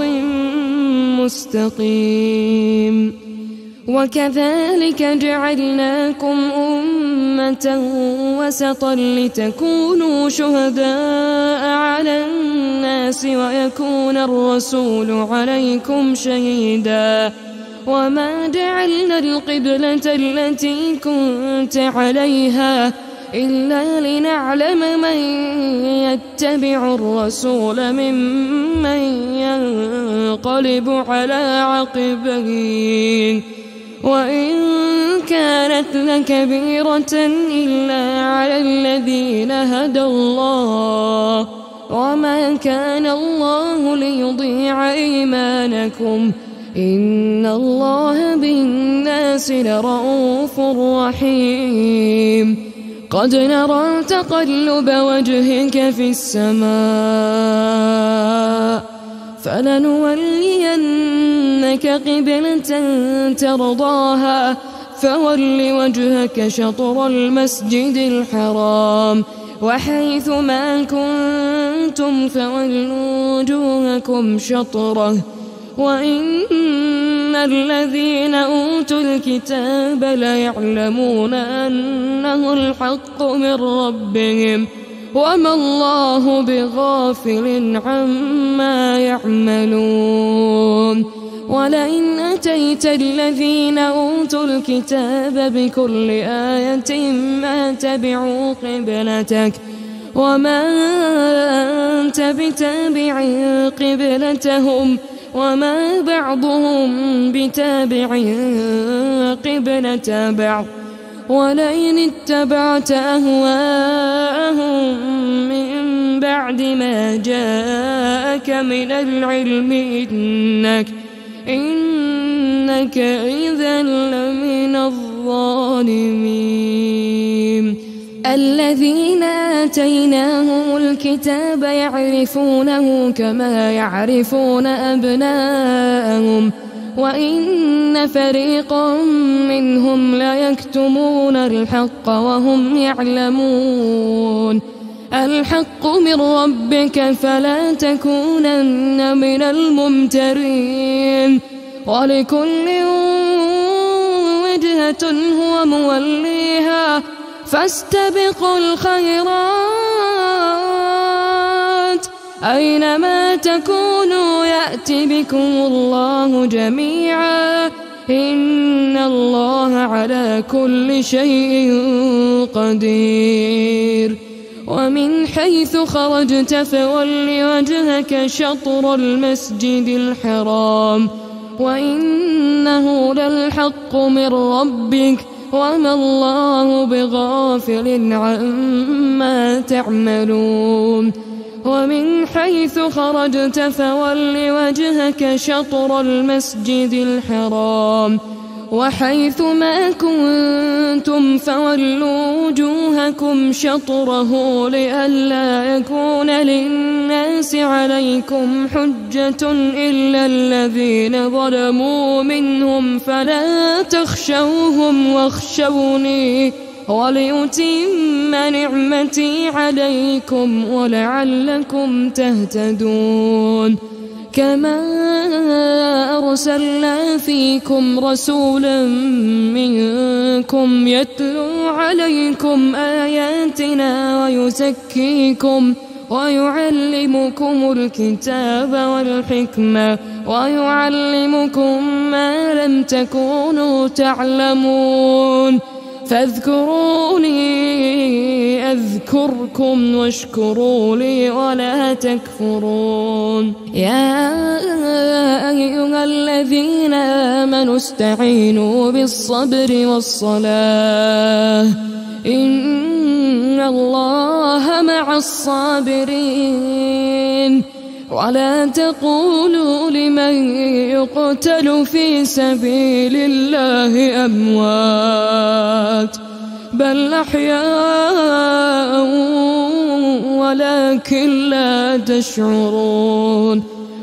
مستقيم وكذلك جعلناكم أمة وسطا لتكونوا شهداء على الناس ويكون الرسول عليكم شهيدا وما جعلنا القبلة التي كنت عليها إلا لنعلم من يتبع الرسول ممن ينقلب على عقبيه وإن كانت لكبيرة إلا على الذين هدى الله وما كان الله ليضيع إيمانكم إن الله بالناس لرءوف رحيم قد نرى تقلب وجهك في السماء فلنولينك قبلة ترضاها فول وجهك شطر المسجد الحرام وحيث ما كنتم فولوا وجوهكم شطره وإن الذين أوتوا الكتاب ليعلمون أنه الحق من ربهم وما الله بغافل عما يعملون ولئن أتيت الذين أوتوا الكتاب بكل آية ما تبعوا قبلتك وما أنت بتابع قبلتهم وما بعضهم بتابع قبلة بعض ولئن اتبعت أهواءهم من بعد ما جاءك من العلم إنك إنك إذا لمن الظالمين. الذين آتيناهم الكتاب يعرفونه كما يعرفون أبناءهم وإن فريقا منهم ليكتمون الحق وهم يعلمون. الحق من ربك فلا تكونن من الممترين. ولكل وجهة هو موليها فاستبقوا الخيرات أينما تكونوا يأت بكم الله جميعا إن الله على كل شيء قدير. ومن حيث خرجت فول وجهك شطر المسجد الحرام وإنه للحق من ربك وما الله بغافل عما تعملون. ومن حيث خرجت فول وجهك شطر المسجد الحرام وحيث ما كنتم فولوا وجوهكم شطره لئلا يكون للناس عليكم حجة إلا الذين ظلموا منهم فلا تخشوهم واخشوني وليتم نعمتي عليكم ولعلكم تهتدون. كما أرسلنا فيكم رسولا منكم يتلو عليكم آياتنا ويزكيكم ويعلمكم الكتاب والحكمة ويعلمكم ما لم تكونوا تعلمون فاذكروني أذكركم واشكروا لي ولا تكفرون. يا أيها الذين آمنوا استعينوا بالصبر والصلاة إن الله مع الصابرين. ولا تقولوا لمن يقتل في سبيل الله أموات بل أحياء ولكن لا تشعرون.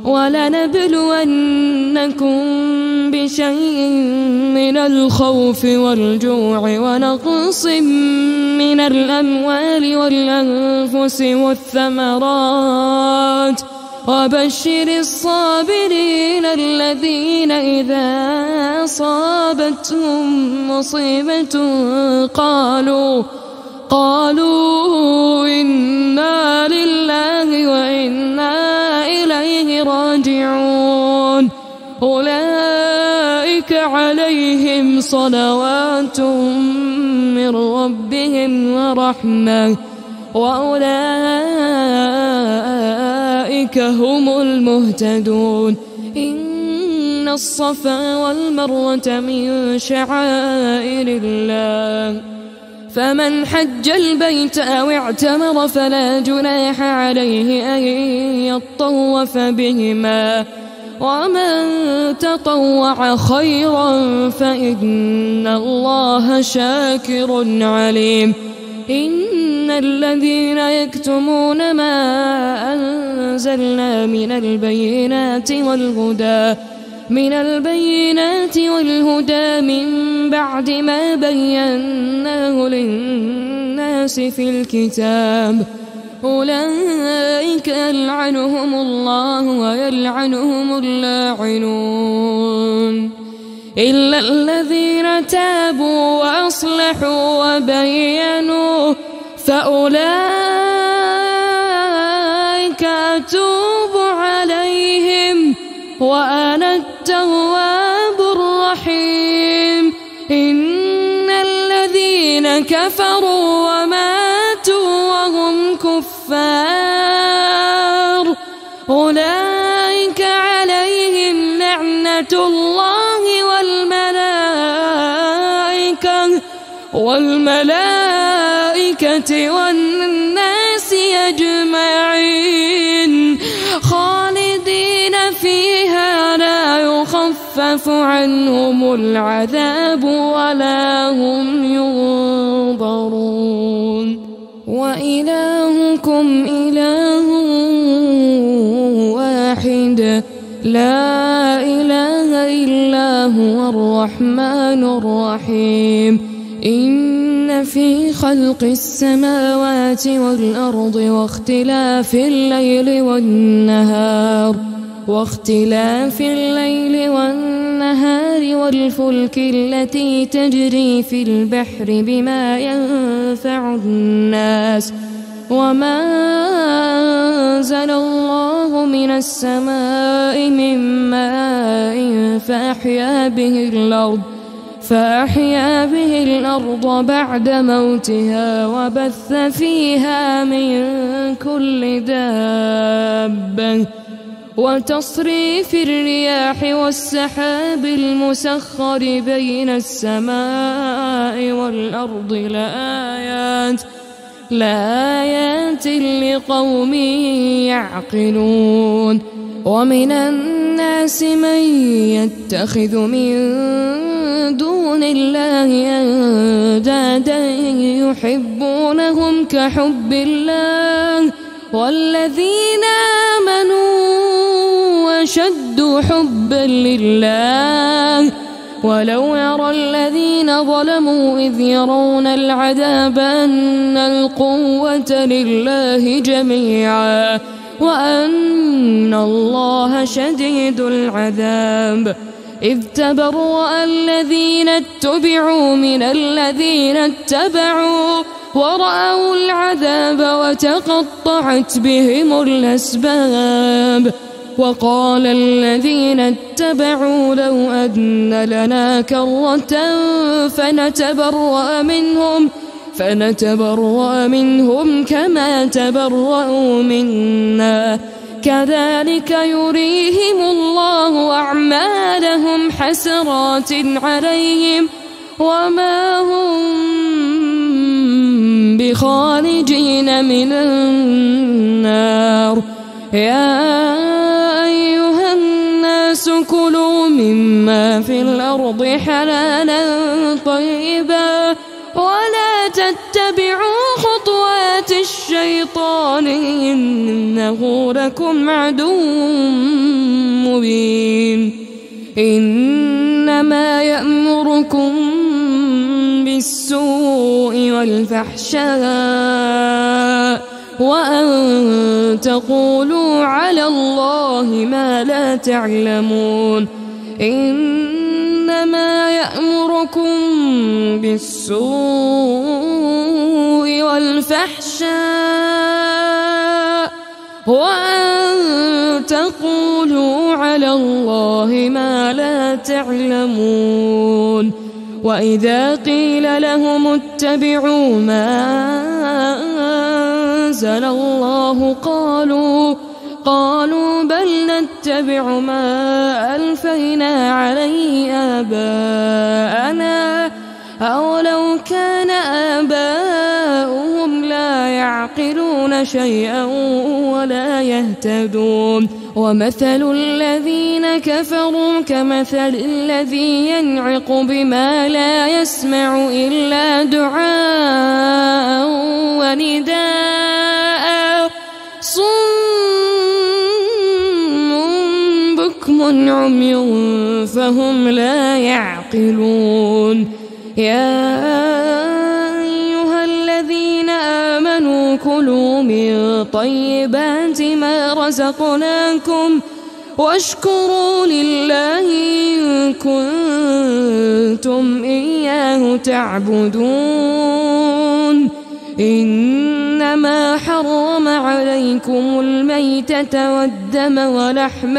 ولنبلونكم بشيء من الخوف والجوع ونقص من الأموال والأنفس والثمرات وبشر الصابرين الذين إذا أصابتهم مصيبة قالوا قالوا إنا لله وإنا إليه راجعون. أولئك عليهم صلوات من ربهم ورحمة وأولئك هم المهتدون. إن الصفا والمروة من شعائر الله فمن حج البيت أو اعتمر فلا جناح عليه أن يطوف بهما ومن تطوع خيرا فإن الله شاكر عليم. إن الذين يكتمون ما أنزلنا من البينات والهدى من البينات والهدى من بعد ما بيناه للناس في الكتاب أولئك يلعنهم الله ويلعنهم اللاعنون إلا الذين تابوا وأصلحوا وبينوا فأولئك أتوب عليهم وأنا التواب الرحيم. إن الذين كفروا وماتوا وهم كفار أولئك عليهم والملائكة والناس أجمعين خالدين فيها لا يخفف عنهم العذاب ولا هم ينظرون وإلهكم إله واحد لا إله إلا هو الرحمن الرحيم إن في خلق السماوات والأرض واختلاف الليل والنهار واختلاف الليل والنهار والفلك التي تجري في البحر بما ينفع الناس وما أنزل الله من السماء من ماء فأحيا به الأرض فأحيا به الأرض بعد موتها وبث فيها من كل دابة وتصريف الرياح والسحاب المسخر بين السماء والأرض لآيات لآيات لقوم يعقلون ومن الناس من يتخذ من دون الله أندادا يحبونهم كحب الله والذين آمنوا أشد حبا لله ولو يرى الذين ظلموا إذ يرون العذاب أن القوة لله جميعا وأن الله شديد العذاب إذ تبرأ الذين اتبعوا من الذين اتبعوا ورأوا العذاب وتقطعت بهم الأسباب وقال الذين اتبعوا لو أن لنا كرة فنتبرأ منهم فنتبرأ منهم كما تبرأوا منا كذلك يريهم الله أعمالهم حسرات عليهم وما هم بخارجين من النار يا أيها الناس كلوا مما في الأرض حلالا طيبا ولا تتبعوا خطوات الشيطان إنه لكم عدو مبين إنما يأمركم بالسوء والفحشاء وأن تقولوا على الله ما لا تعلمون إنما يأمركم بالسوء والفحشاء وأن تقولوا على الله ما لا تعلمون وإذا قيل لهم اتبعوا ما أنزل الله قالوا قالوا بل نتبع ما ألفينا عليه آباءنا أولو كان آباؤهم لا يعقلون شيئا ولا يهتدون ومثل الذين كفروا كمثل الذي ينعق بما لا يسمع إلا دعاء ونداء صم بكم عمي فهم لا يعقلون يا أيها الذين آمنوا كلوا من طيبات ما رزقناكم واشكروا لله إن كنتم إياه تعبدون إنما حرم عليكم الميتة والدم ولحم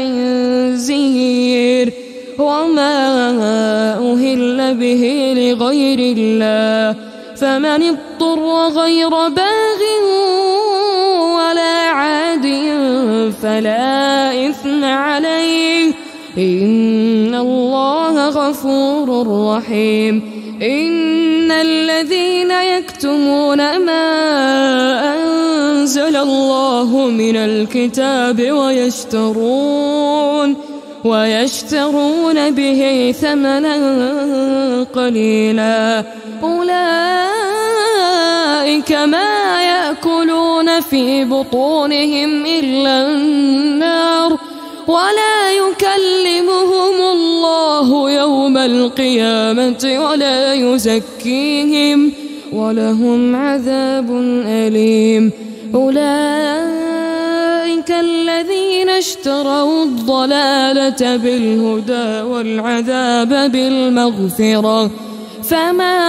الخنزير وما أهل به لغير الله فمن اضطر غير باغ ولا عاد فلا إثم عليه إن الله غفور رحيم. إن إن الذين يكتمون ما أنزل الله من الكتاب ويشترون ويشترون به ثمنا قليلا أولئك ما يأكلون في بطونهم إلا النار ولا يكلمهم الله يوم القيامة ولا يزكيهم ولهم عذاب أليم أولئك الذين اشتروا الضلالة بالهدى والعذاب بالمغفرة فما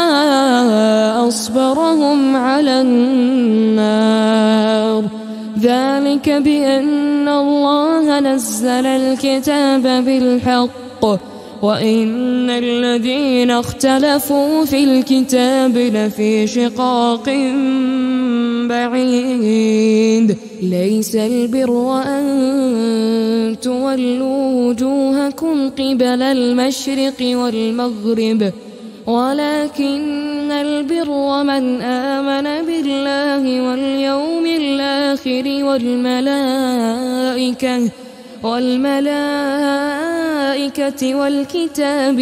أصبرهم على النار ذلك بأن الله نزل الكتاب بالحق وإن الذين اختلفوا في الكتاب لفي شقاق بعيد ليس البر أن تولوا وجوهكم قبل المشرق والمغرب ولكن البر من آمن بالله واليوم الآخر والملائكة والملائكة والكتاب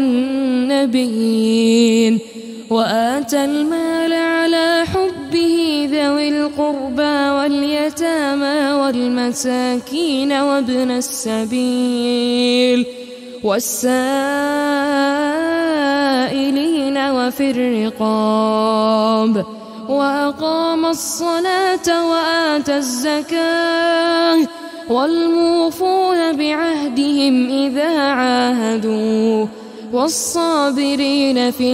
والنبيين وآتى المال على حبه ذوي القربى واليتامى والمساكين وابن السبيل والسائلين وفي الرقاب وأقام الصلاة وآتى الزكاة والموفون بعهدهم إذا عاهدوا والصابرين في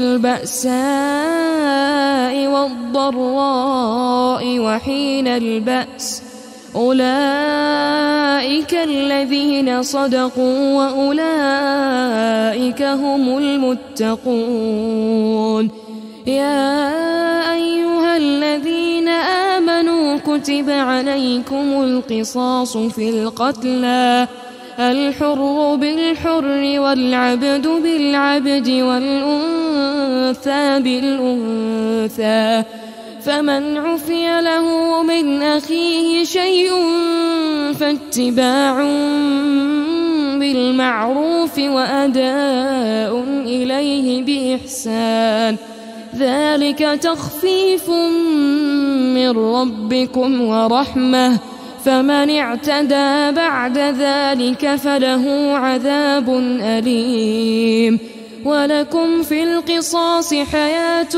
البأساء والضراء وحين البأس أولئك الذين صدقوا وأولئك هم المتقون يا أيها الذين آمنوا كتب عليكم القصاص في القتلى الحر بالحر والعبد بالعبد والأنثى بالأنثى فمن عفي له من أخيه شيء فاتباع بالمعروف وأداء إليه بإحسان ذلك تخفيف من ربكم ورحمة فمن اعتدى بعد ذلك فله عذاب أليم ولكم في القصاص حياة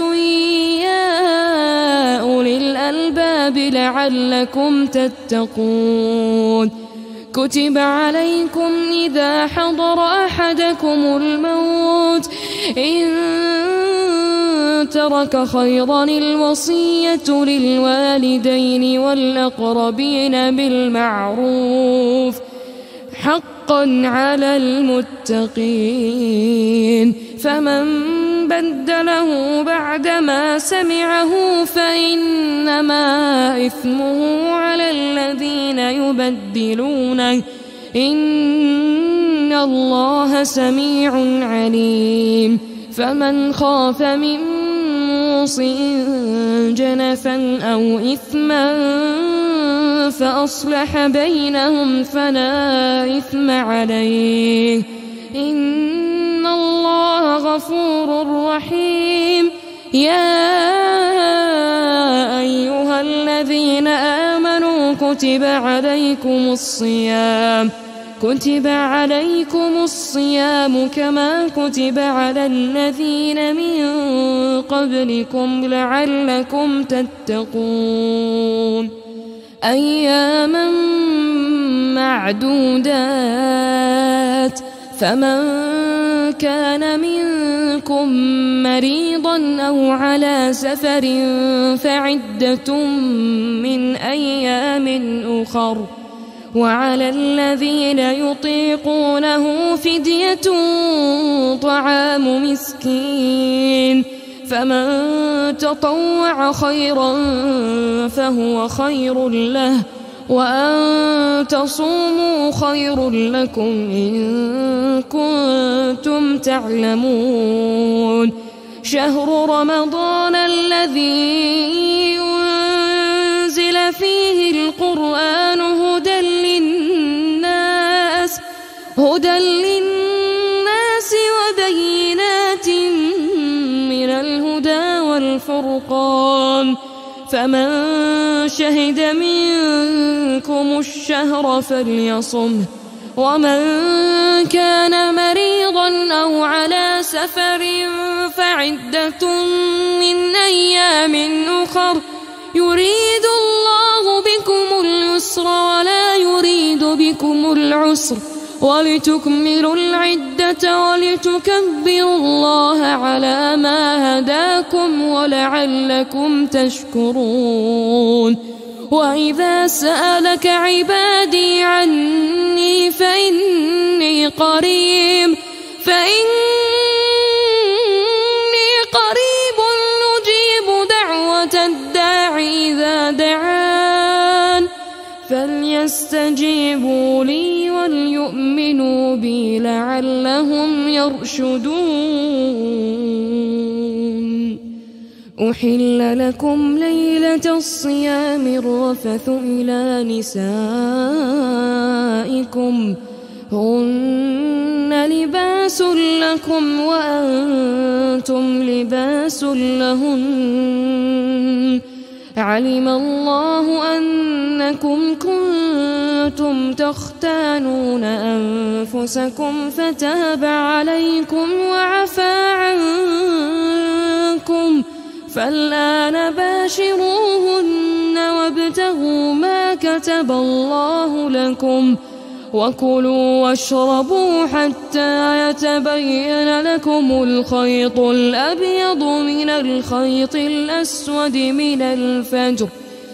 يا أولي الألباب لعلكم تتقون كتب عليكم إذا حضر أحدكم الموت إن ترك خيرا الوصية للوالدين والأقربين بالمعروف حقا على المتقين فمن بدله بعدما سمعه فإنما إثمه على الذين يبدلونه إن الله سميع عليم فمن خاف من موصٍ جنفا أو إثما فأصلح بينهم فلا إثم عليه إن الله غفور رحيم يا أيها الذين آمنوا كتب عليكم الصيام كتب عليكم الصيام كما كتب على الذين من قبلكم لعلكم تتقون أياما معدودات فمن كان منكم مريضا أو على سفر فعدة من أيام أخر وعلى الذين يطيقونه فدية طعام مسكين فمن تطوع خيرا فهو خير له وأن تصوموا خير لكم إن كنتم تعلمون شهر رمضان الذي أنزل فيه القرآن هدى للناس هدى للناس وبينات من الهدى والفرقان فمن شهد منكم الشهر فليصمه ومن كان مريضا أو على سفر فعدة من أيام أخر يريد الله بكم اليسر ولا يريد بكم العسر ولتكملوا العدة ولتكبروا الله على ما هداكم ولعلكم تشكرون وإذا سألك عبادي عني فإني قريب فإني قريب نجيب دعوة الداعي إذا دعان فليستجيبوا لي وليؤمنوا بي لعلهم يرشدون. أحل لكم ليلة الصيام الرفث إلى نسائكم هن لباس لكم وأنتم لباس لهن علم الله أنكم كنتم تختانون أنفسكم فتاب عليكم وعفى عنكم فالآن باشروهن وابتغوا ما كتب الله لكم وكلوا واشربوا حتى يتبين لكم الخيط الأبيض من الخيط الأسود من الفجر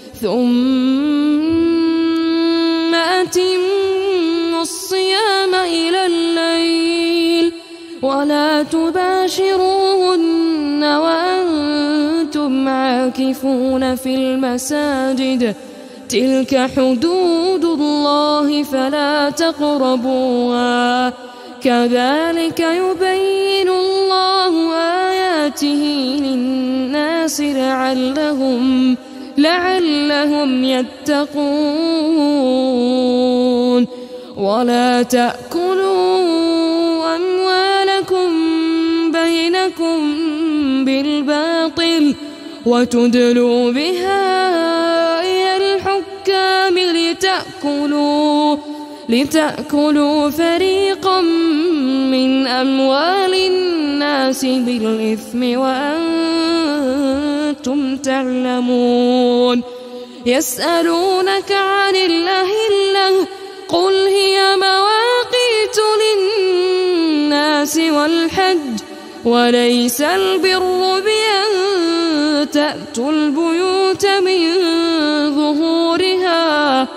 ثم أتموا الصيام إلى الليل ولا تباشروهن وأنتم عاكفون في المساجد تلك حدود الله فلا تقربوها كذلك يبين الله آياته للناس لعلهم لعلهم يتقون ولا تأكلوا أموالكم بينكم بالباطل وتدلوا بها إلى الحكام لتأكلوا لتأكلوا فريقا من أموال الناس بالإثم وأنتم تعلمون يسألونك عن الأهلة قل هي مواقيت للناس والحج وليس البر بأن تأتوا البيوت من ظهورها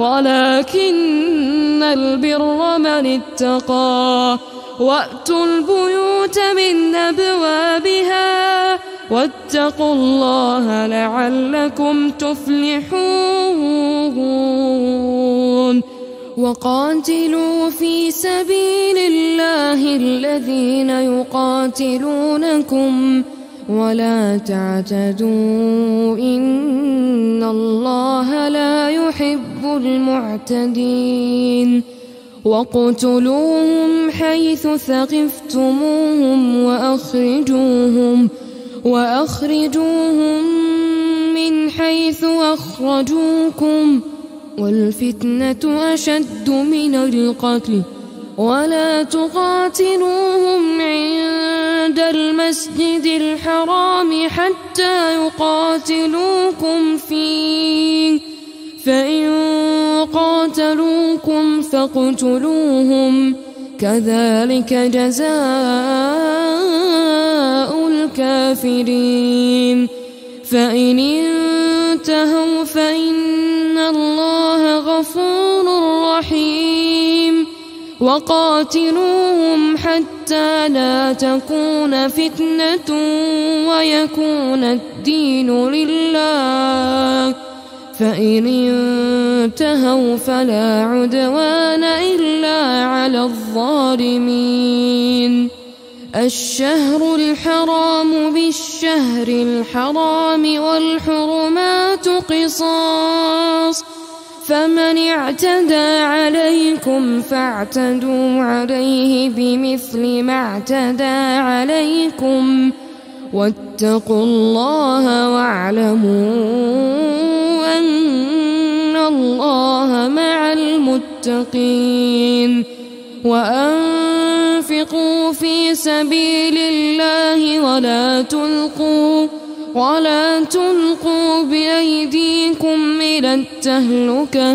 ولكن البر من اتقى وأتوا البيوت من أبوابها واتقوا الله لعلكم تفلحون وقاتلوا في سبيل الله الذين يقاتلونكم ولا تعتدوا إن الله لا يحب المعتدين وقتلوهم حيث ثقفتموهم وأخرجوهم وأخرجوهم من حيث أخرجوكم والفتنة أشد من القتل ولا تقاتلوهم عند المسجد الحرام حتى يقاتلوكم فيه فإن قاتلوكم فاقتلوهم كذلك جزاء الكافرين فإن انتهوا فإن الله غفور رحيم وقاتلوهم حتى لا تكون فتنة ويكون الدين لله فإن انتهوا فلا عدوان إلا على الظالمين الشهر الحرام بالشهر الحرام والحرمات قصاص فمن اعتدى عليكم فاعتدوا عليه بمثل ما اعتدى عليكم واتقوا الله واعلموا أن الله مع المتقين وأنفقوا في سبيل الله ولا تلقوا ولا تلقوا بأيديكم إلى التهلكة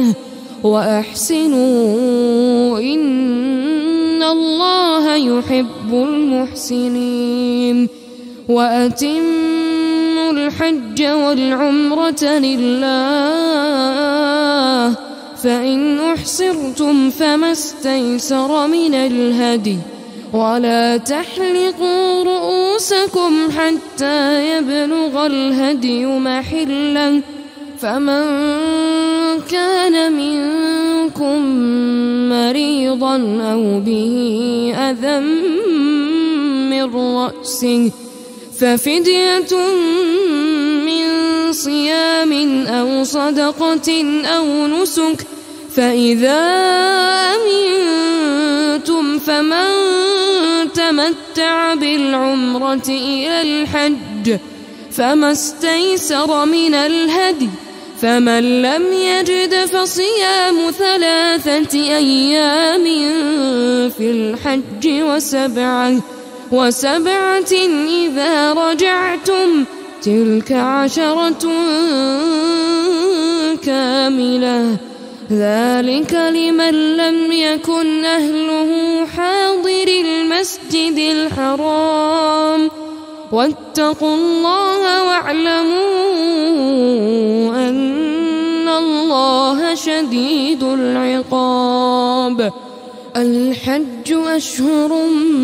وأحسنوا إن الله يحب المحسنين وأتموا الحج والعمرة لله فإن أحصرتم فما استيسر من الهدي ولا تحلقوا رؤوسكم حتى يبلغ الهدي محله فمن كان منكم مريضا أو به أذى من رأسه ففدية من صيام أو صدقة أو نسك فإذا أمنتم فمن تمتع بالعمرة إلى الحج فما استيسر من الهدي فمن لم يجد فصيام ثلاثة أيام في الحج وسبعة وسبعة إذا رجعتم تلك عشرة كاملة ذلك لمن لم يكن أهله حاضر المسجد الحرام واتقوا الله واعلموا أن الله شديد العقاب الحج أشهر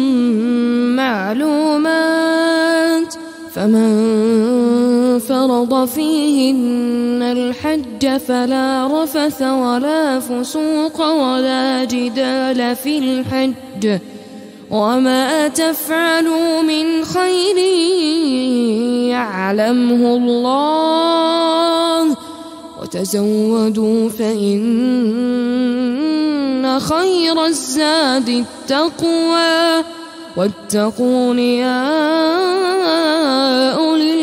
معلومات فمن فرض فيهن الحج فلا رفث ولا فسوق ولا جدال في الحج وما تفعلوا من خير يعلمه الله وتزودوا فإن خير الزاد التقوى واتقون يا أولي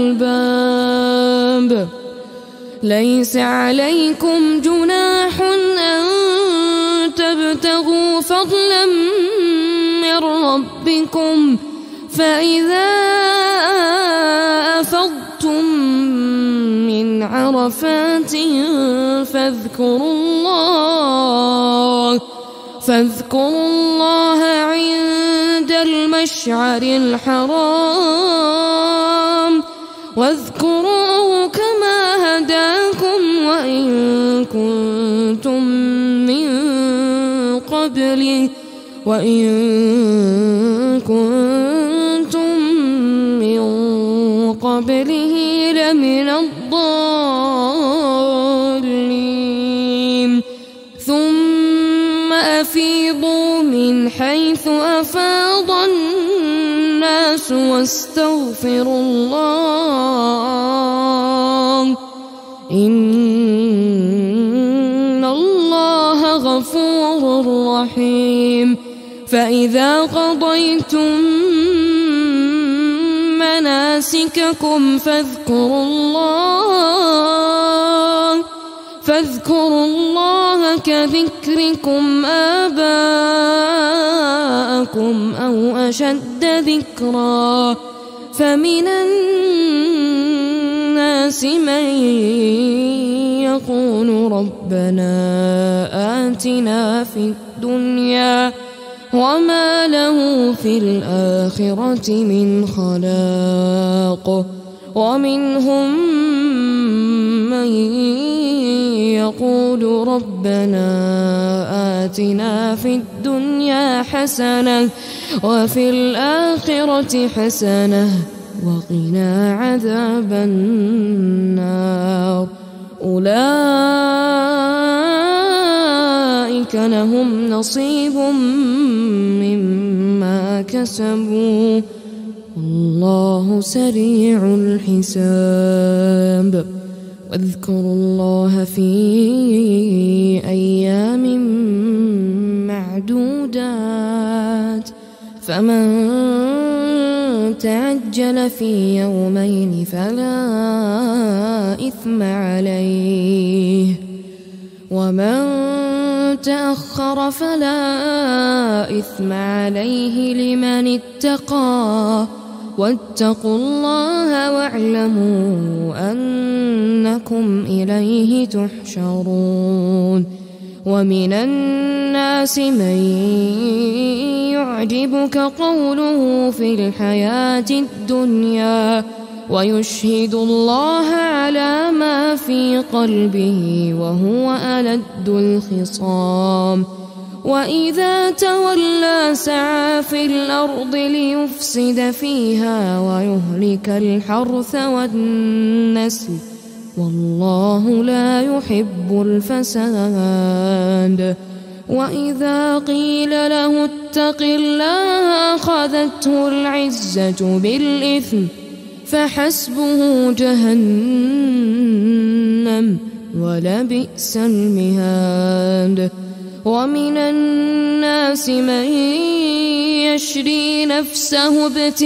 الألباب ليس عليكم جناح أن تبتغوا فضلا من ربكم فإذا أفضتم من عرفات فاذكروا الله فاذكروا الله عند المشعر الحرام واذكروه كما هداكم وإن كنتم من قبله وإن كنتم من قبله لمن الضالين ثم أفيضوا من حيث أفاض الناس واستغفروا الله إن الله غفور رحيم فإذا قضيتم مناسككم فاذكروا الله فاذكروا الله كذكركم آباءكم أو أشد ذكرا فمن الناس من يقول ربنا آتنا في الدنيا وما له في الآخرة من خلاق ومنهم من يقول ربنا آتنا في الدنيا حسنة وفي الآخرة حسنة وقنا عذاب النار أولئك لهم نصيب مما كسبوا كسبوا والله سريع الحساب. واذكروا الله في أيام معدودات فمن تعجل في يومين فلا إثم عليه ومن تأخر فلا إثم عليه لمن اتقى واتقوا الله واعلموا أنكم إليه تحشرون. ومن الناس من يعجبك قوله في الحياة الدنيا ويشهد الله على ما في قلبه وهو ألد الخصام. وإذا تولى سعى في الأرض ليفسد فيها ويهلك الحرث والنسل والله لا يحب الفساد. وإذا قيل له اتق الله أخذته العزة بالإثم فحسبه جهنم ولبئس المهاد. ومن الناس من يشري نفسه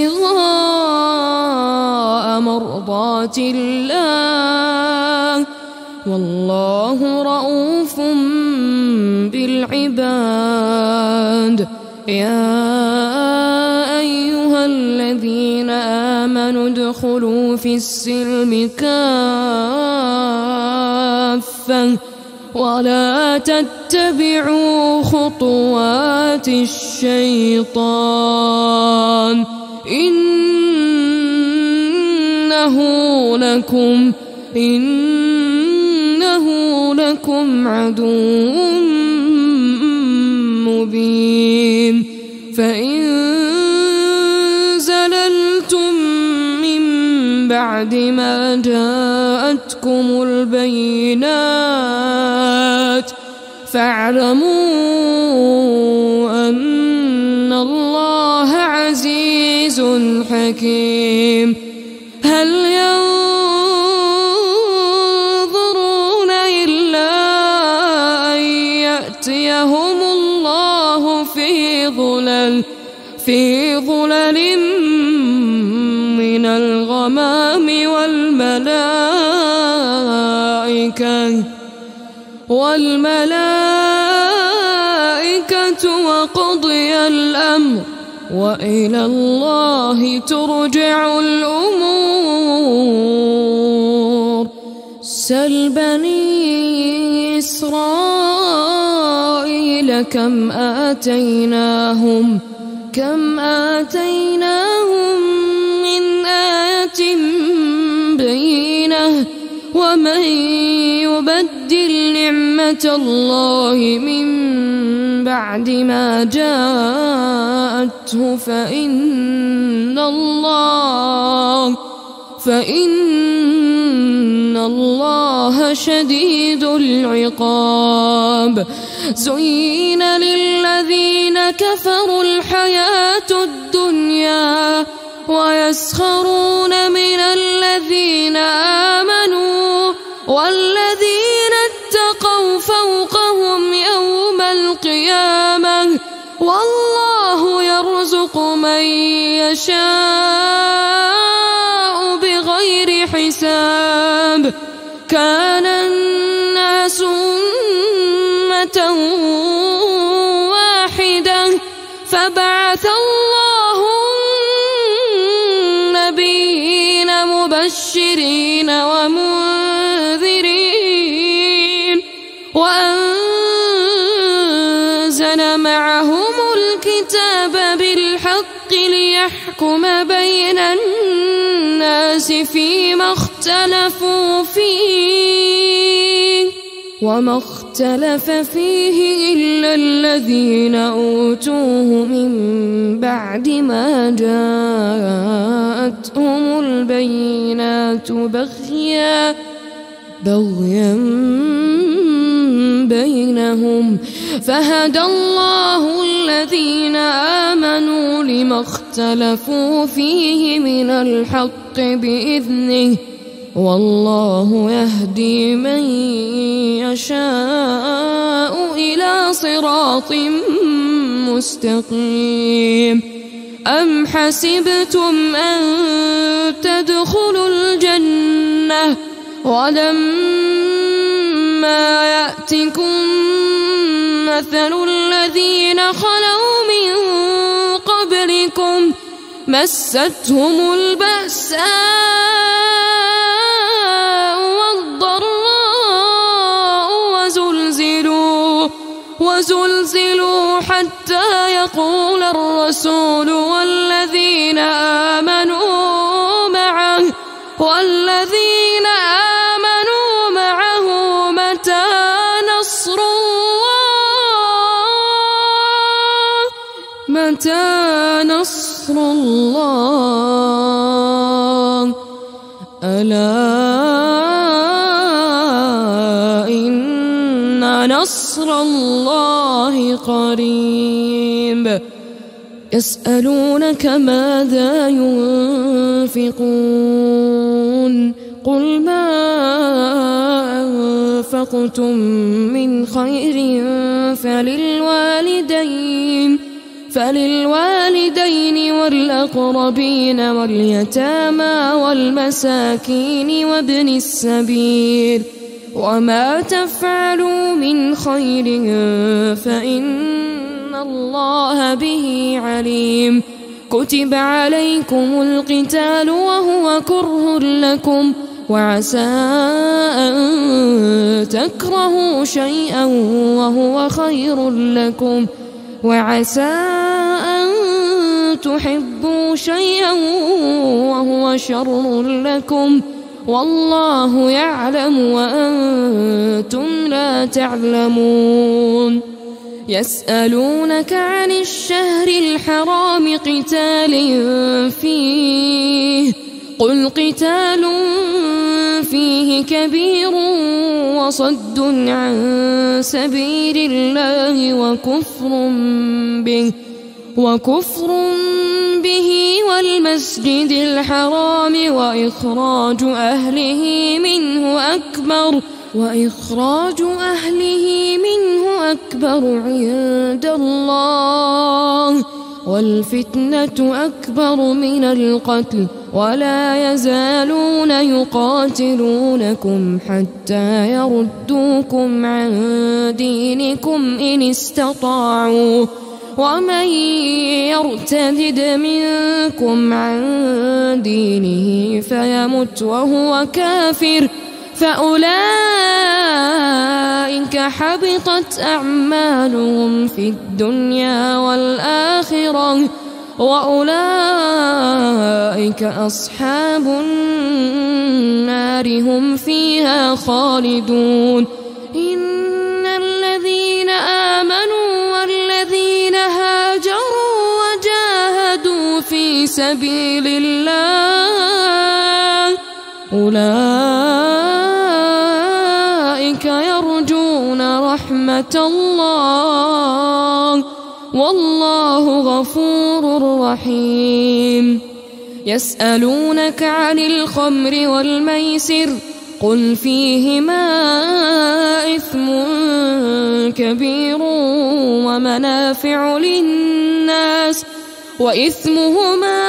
ابتغاء مرضات الله والله رؤوف بالعباد. يا أيها الذين آمنوا ادخلوا في السلم كافة ولا تتبعوا خطوات الشيطان إنه لكم إنه لكم عدو مبين. فإن زللتم من بعد ما جاءتكم البينات فاعلموا أن الله عزيز حكيم. هل ينظرون إلا أن يأتيهم الله في ظلل في ظلل من الغمام والملائكة والملائكة وقضي الأمر وإلى الله ترجع الأمور. سل بني إسرائيل كم آتيناهم كم آتيناهم من آية بينة ومن يبدل نعمة الله من بعد ما جاءته فإن الله فإن الله شديد العقاب. زين للذين كفروا الحياة الدنيا ويسخرون من الذين آمنوا والذين اتقوا فوقهم يوم القيامة والله يرزق من يشاء بغير حساب. كان الناس أمة واحدة فبعث الله النبيين مبشرين ومنذرين وأنزل معهم الكتاب بالحق ليحكم بين الناس فيما اختلفوا فيه وما اختلف فيه إلا الذين أوتوه من بعد ما جاءتهم البينات بغيا بغيا بينهم بينهم فهدى الله الذين آمنوا لما اختلفوا فيه من الحق بإذنه والله يهدي من يشاء إلى صراط مستقيم. أم حسبتم أن تدخلوا الجنة ولما يأتكم مثل الذين خلوا من قبلكم مستهم البأساء والضراء وزلزلوا وزلزلوا حتى يقول الرسول والذين آمنوا معه والذين آمنوا معه متى نصر الله متى نصر الله ألا إن نصر الله قريب. يسألونك ماذا ينفقون قل ما أنفقتم من خير فللوالدين فللوالدين والأقربين واليتامى والمساكين وابن السبيل وما تفعلوا من خير فإن الله به عليم. كتب عليكم القتال وهو كره لكم وعسى أن تكرهوا شيئا وهو خير لكم وعسى أن تحبوا شيئا وهو شر لكم والله يعلم وأنتم لا تعلمون. يسألونك عن الشهر الحرام قتال فيه قل قتال فيه كبير وصد عن سبيل الله وكفر به وكفر به والمسجد الحرام وإخراج أهله منه أكبر وإخراج أهله منه أكبر عند الله والفتنة أكبر من القتل ولا يزالون يقاتلونكم حتى يردوكم عن دينكم إن استطاعوا ومن يرتد منكم عن دينه فيمت وهو كافر فأولئك حبطت أعمالهم في الدنيا والآخرة وأولئك أصحاب النار هم فيها خالدون. إن الذين آمنوا والذين هاجروا وجاهدوا في سبيل الله أولئك يرجون رحمة الله والله غفور رحيم. يسألونك عن الخمر والميسر قل فيهما إثم كبير ومنافع للناس وإثمهما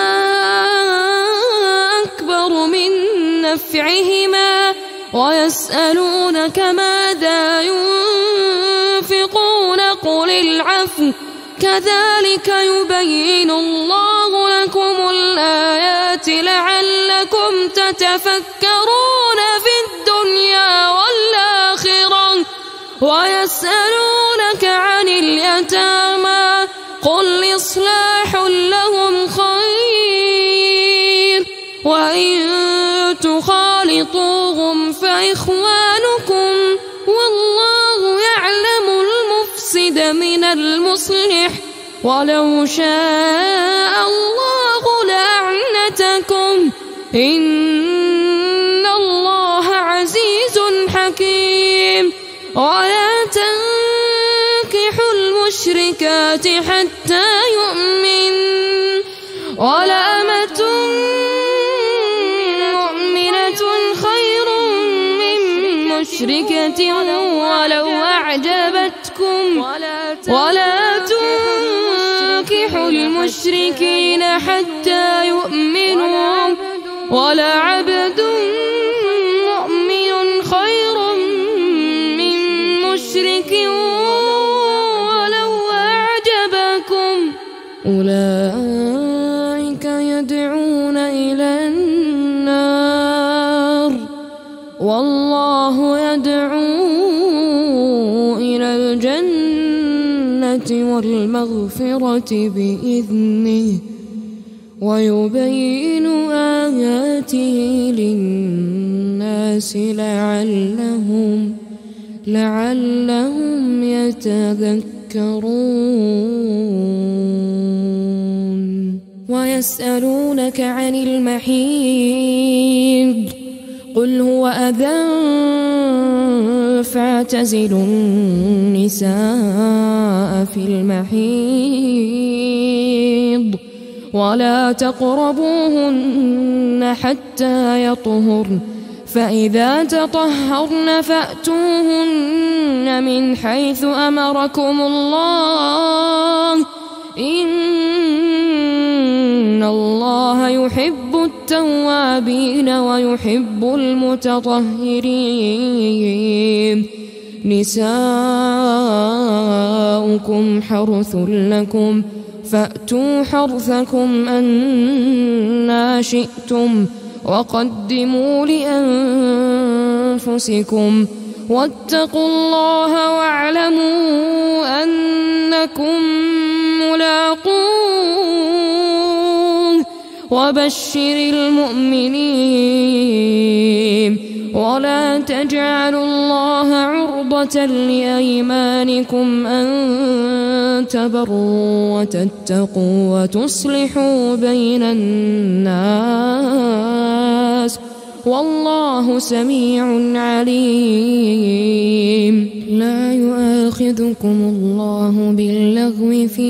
أكبر من نفعهما ويسألونك ماذا ينفقون قل العفو كذلك يبين الله لكم الآيات لعلكم تتفكرون في الدنيا والآخرة. ويسألونك عن اليتامى قل إصلاح لهم خير وإن تخالطوهم فإخوانكم والله يعلم المفسد من المصلح ولو شاء الله لأعنتكم إن الله عزيز حكيم. ولا تنسوا المشركات حتى يؤمن ولأمة مؤمنة خير من مشركة ولو أعجبتكم ولا تنكحوا المشركين حتى يؤمنوا ولعبد مؤمن خير من مشرك ولو أعجبكم أولئك يدعون إلى النار والله يدعو إلى الجنة والمغفرة بإذنه ويبين آياته للناس لعلهم لعلهم يتذكرون ويسألونك عن المحيض قل هو أذى فاعتزلوا النساء في المحيض ولا تقربوهن حتى يطهرن فإذا تطهرن فأتوهن من حيث أمركم الله إن الله يحب التوابين ويحب المتطهرين نساؤكم حرث لكم فأتوا حرثكم أنى شئتم وقدموا لأنفسكم واتقوا الله واعلموا أنكم ملاقوه وبشر المؤمنين ولا تجعلوا الله عرضة لأيمانكم أن تبروا وتتقوا وتصلحوا بين الناس والله سميع عليم لا يؤاخذكم الله باللغو في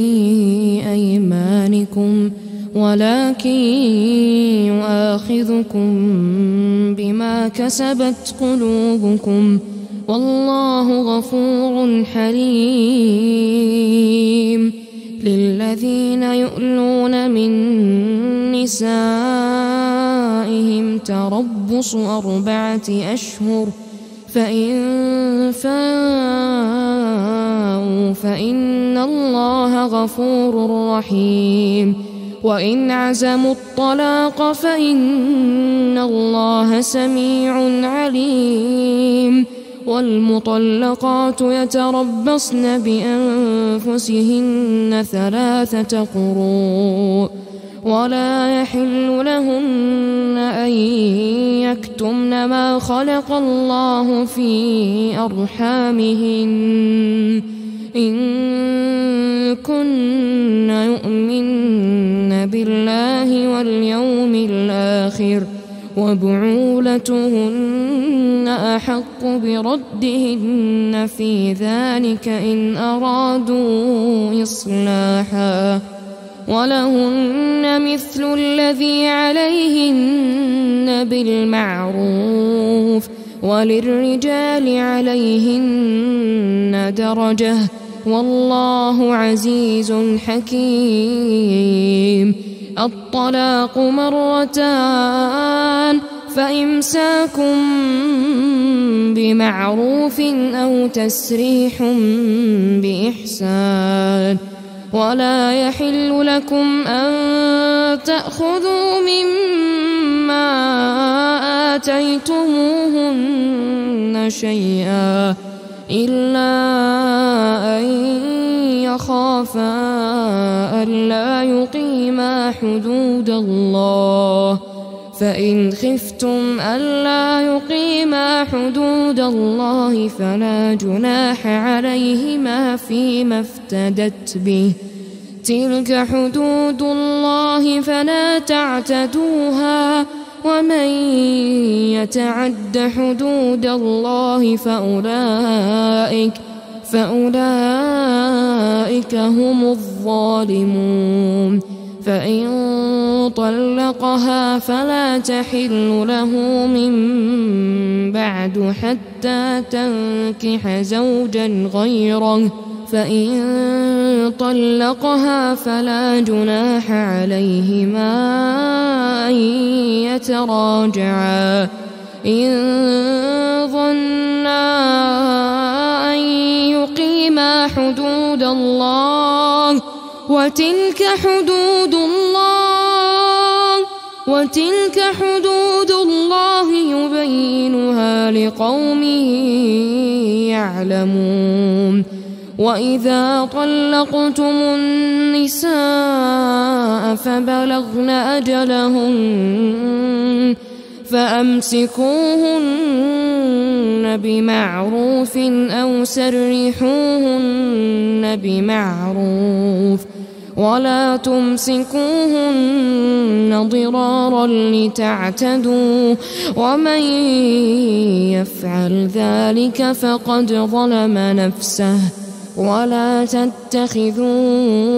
أيمانكم ولكن يؤاخذكم بما كسبت قلوبكم والله غفور حليم للذين يؤلون من نسائهم تربص أربعة أشهر فإن فاءوا فإن الله غفور رحيم وإن عزموا الطلاق فإن الله سميع عليم والمطلقات يتربصن بأنفسهن ثلاثة قروء ولا يحل لهن أن يكتمن ما خلق الله في أرحامهن إن كن يؤمن بالله واليوم الآخر وبعولتهن أحق بردهن في ذلك إن أرادوا إصلاحا ولهن مثل الذي عليهن بالمعروف وللرجال عليهن درجة والله عزيز حكيم الطلاق مرتان فإمساك بمعروف أو تسريح بإحسان ولا يحل لكم أن تأخذوا مما آتيتموهن شيئا إلا أن يخافا ألا يقيما حدود الله فإن خفتم ألا يقيما حدود الله فلا جناح عليهما فيما افتدت به تلك حدود الله فلا تعتدوها ومن يتعد حدود الله فأولئك فأولئك هم الظالمون. فإن طلقها فلا تحل له من بعد حتى تنكح زوجا غيره، فإن طلقها فلا جناح عليهما أن يتراجعا إن ظنا أن يقيما حدود الله، وتلك حدود الله وتلك حدود الله يبينها لقوم يعلمون. وإذا طلقتم النساء فبلغن أجلهن فأمسكوهن بمعروف أو سرحوهن بمعروف، ولا تمسكوهن ضرارا لتعتدوا، ومن يفعل ذلك فقد ظلم نفسه. ولا تتخذوا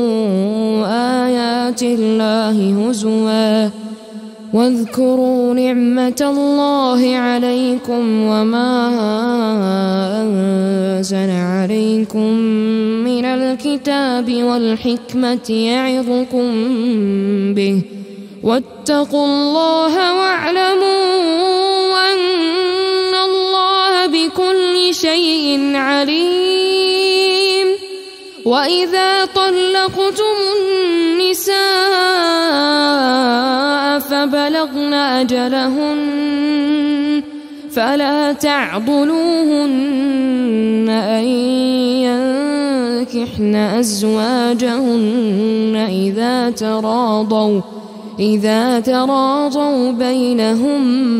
آيات الله هزوا، واذكروا نعمة الله عليكم وما أنزل عليكم من الكتاب والحكمة يعظكم به، واتقوا الله واعلموا أن الله بكل شيء عليم. وإذا طلقتم النساء فبلغن أجلهن فلا تعضلوهن أن ينكحن أزواجهن إذا تراضوا إذا تراضوا بينهم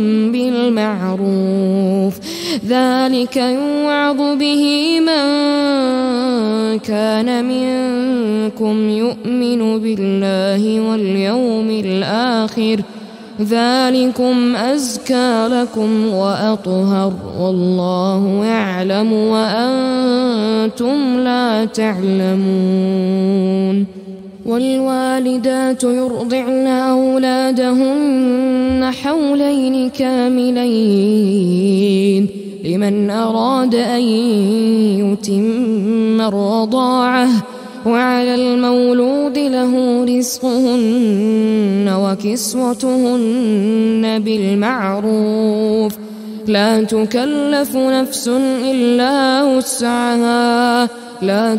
بالمعروف، ذلك يوعظ به من كان منكم يؤمن بالله واليوم الآخر، ذلكم أزكى لكم وأطهر، والله يعلم وأنتم لا تعلمون. والوالدات يرضعن أولادهن حولين كاملين لمن أراد أن يتم الرضاعة، وعلى المولود له رزقهن وكسوتهن بالمعروف، لا تكلف نفس إلا وسعها، لا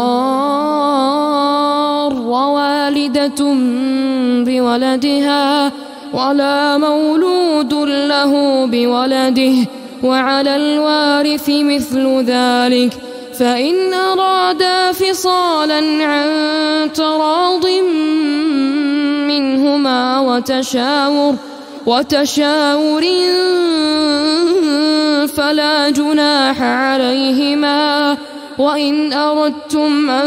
تضار والدة بولدها ولا مولود له بولده، وعلى الوارث مثل ذلك، فإن أرادا فصالا عن تراض منهما وتشاور وتشاور فلا جناح عليهما. وإن أردتم أن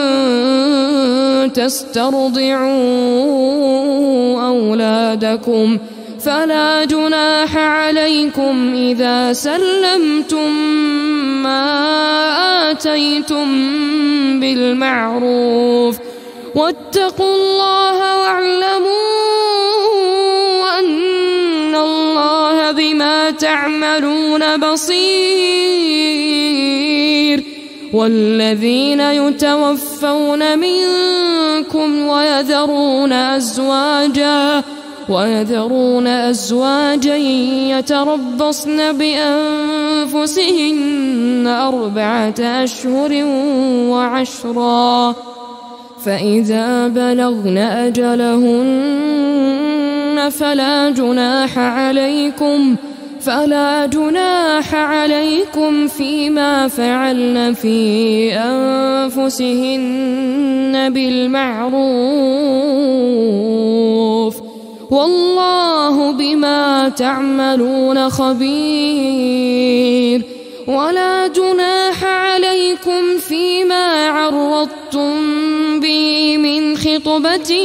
تسترضعوا أولادكم فلا جناح عليكم إذا سلمتم ما آتيتم بالمعروف، واتقوا الله واعلموا أن الله بما تعملون بصير. والذين يتوفون منكم ويذرون أزواجا ويذرون أزواجا يتربصن بأنفسهن أربعة أشهر وعشرا، فإذا بلغن أجلهن فلا جناح عليكم فلا جناح عليكم فيما فعلن في أنفسهن بالمعروف، والله بما تعملون خبير. ولا جناح عليكم فيما عرضتم به من خطبة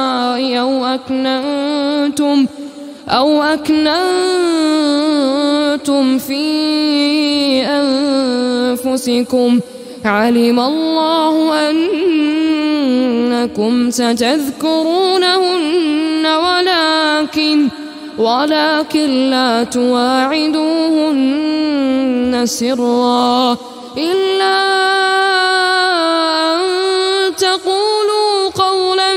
النساء أو أكننتم أو أكننتم كنتم في أنفسكم علم الله أنكم ستذكرونهن ولكن ولكن لا تواعدوهن سرا إلا أن تقولوا قولا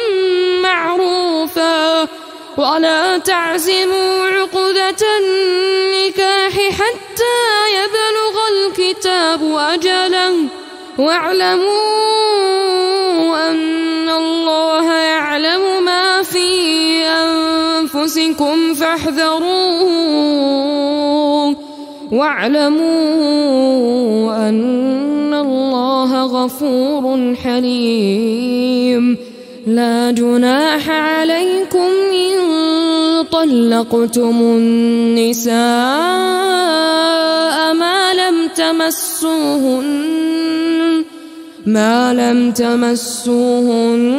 معروفا ولا تعزموا عقدة النكاح حتى يبلغ الكتاب أجله واعلموا أن الله يعلم ما في أنفسكم فاحذروه واعلموا أن الله غفور حليم لا جناح عليكم إن طلقتم النساء ما لم تمسوهن ما لم تمسوهن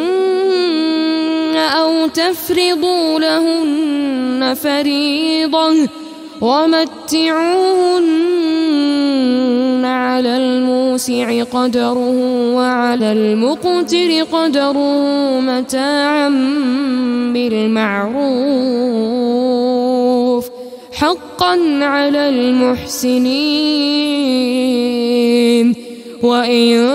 أو تفرضوا لهن فريضة ومتعوهن على الموسع قدره وعلى المقتر قدره متاعا بالمعروف حقا على المحسنين وإن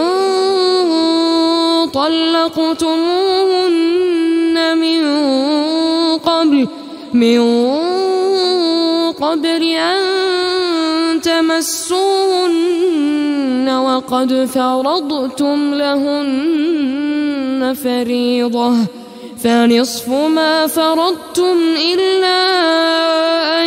طلقتموهن من قبل من قبل أن تمسوهن وقد فرضتم لهن فريضة فنصف ما فرضتم إلا أن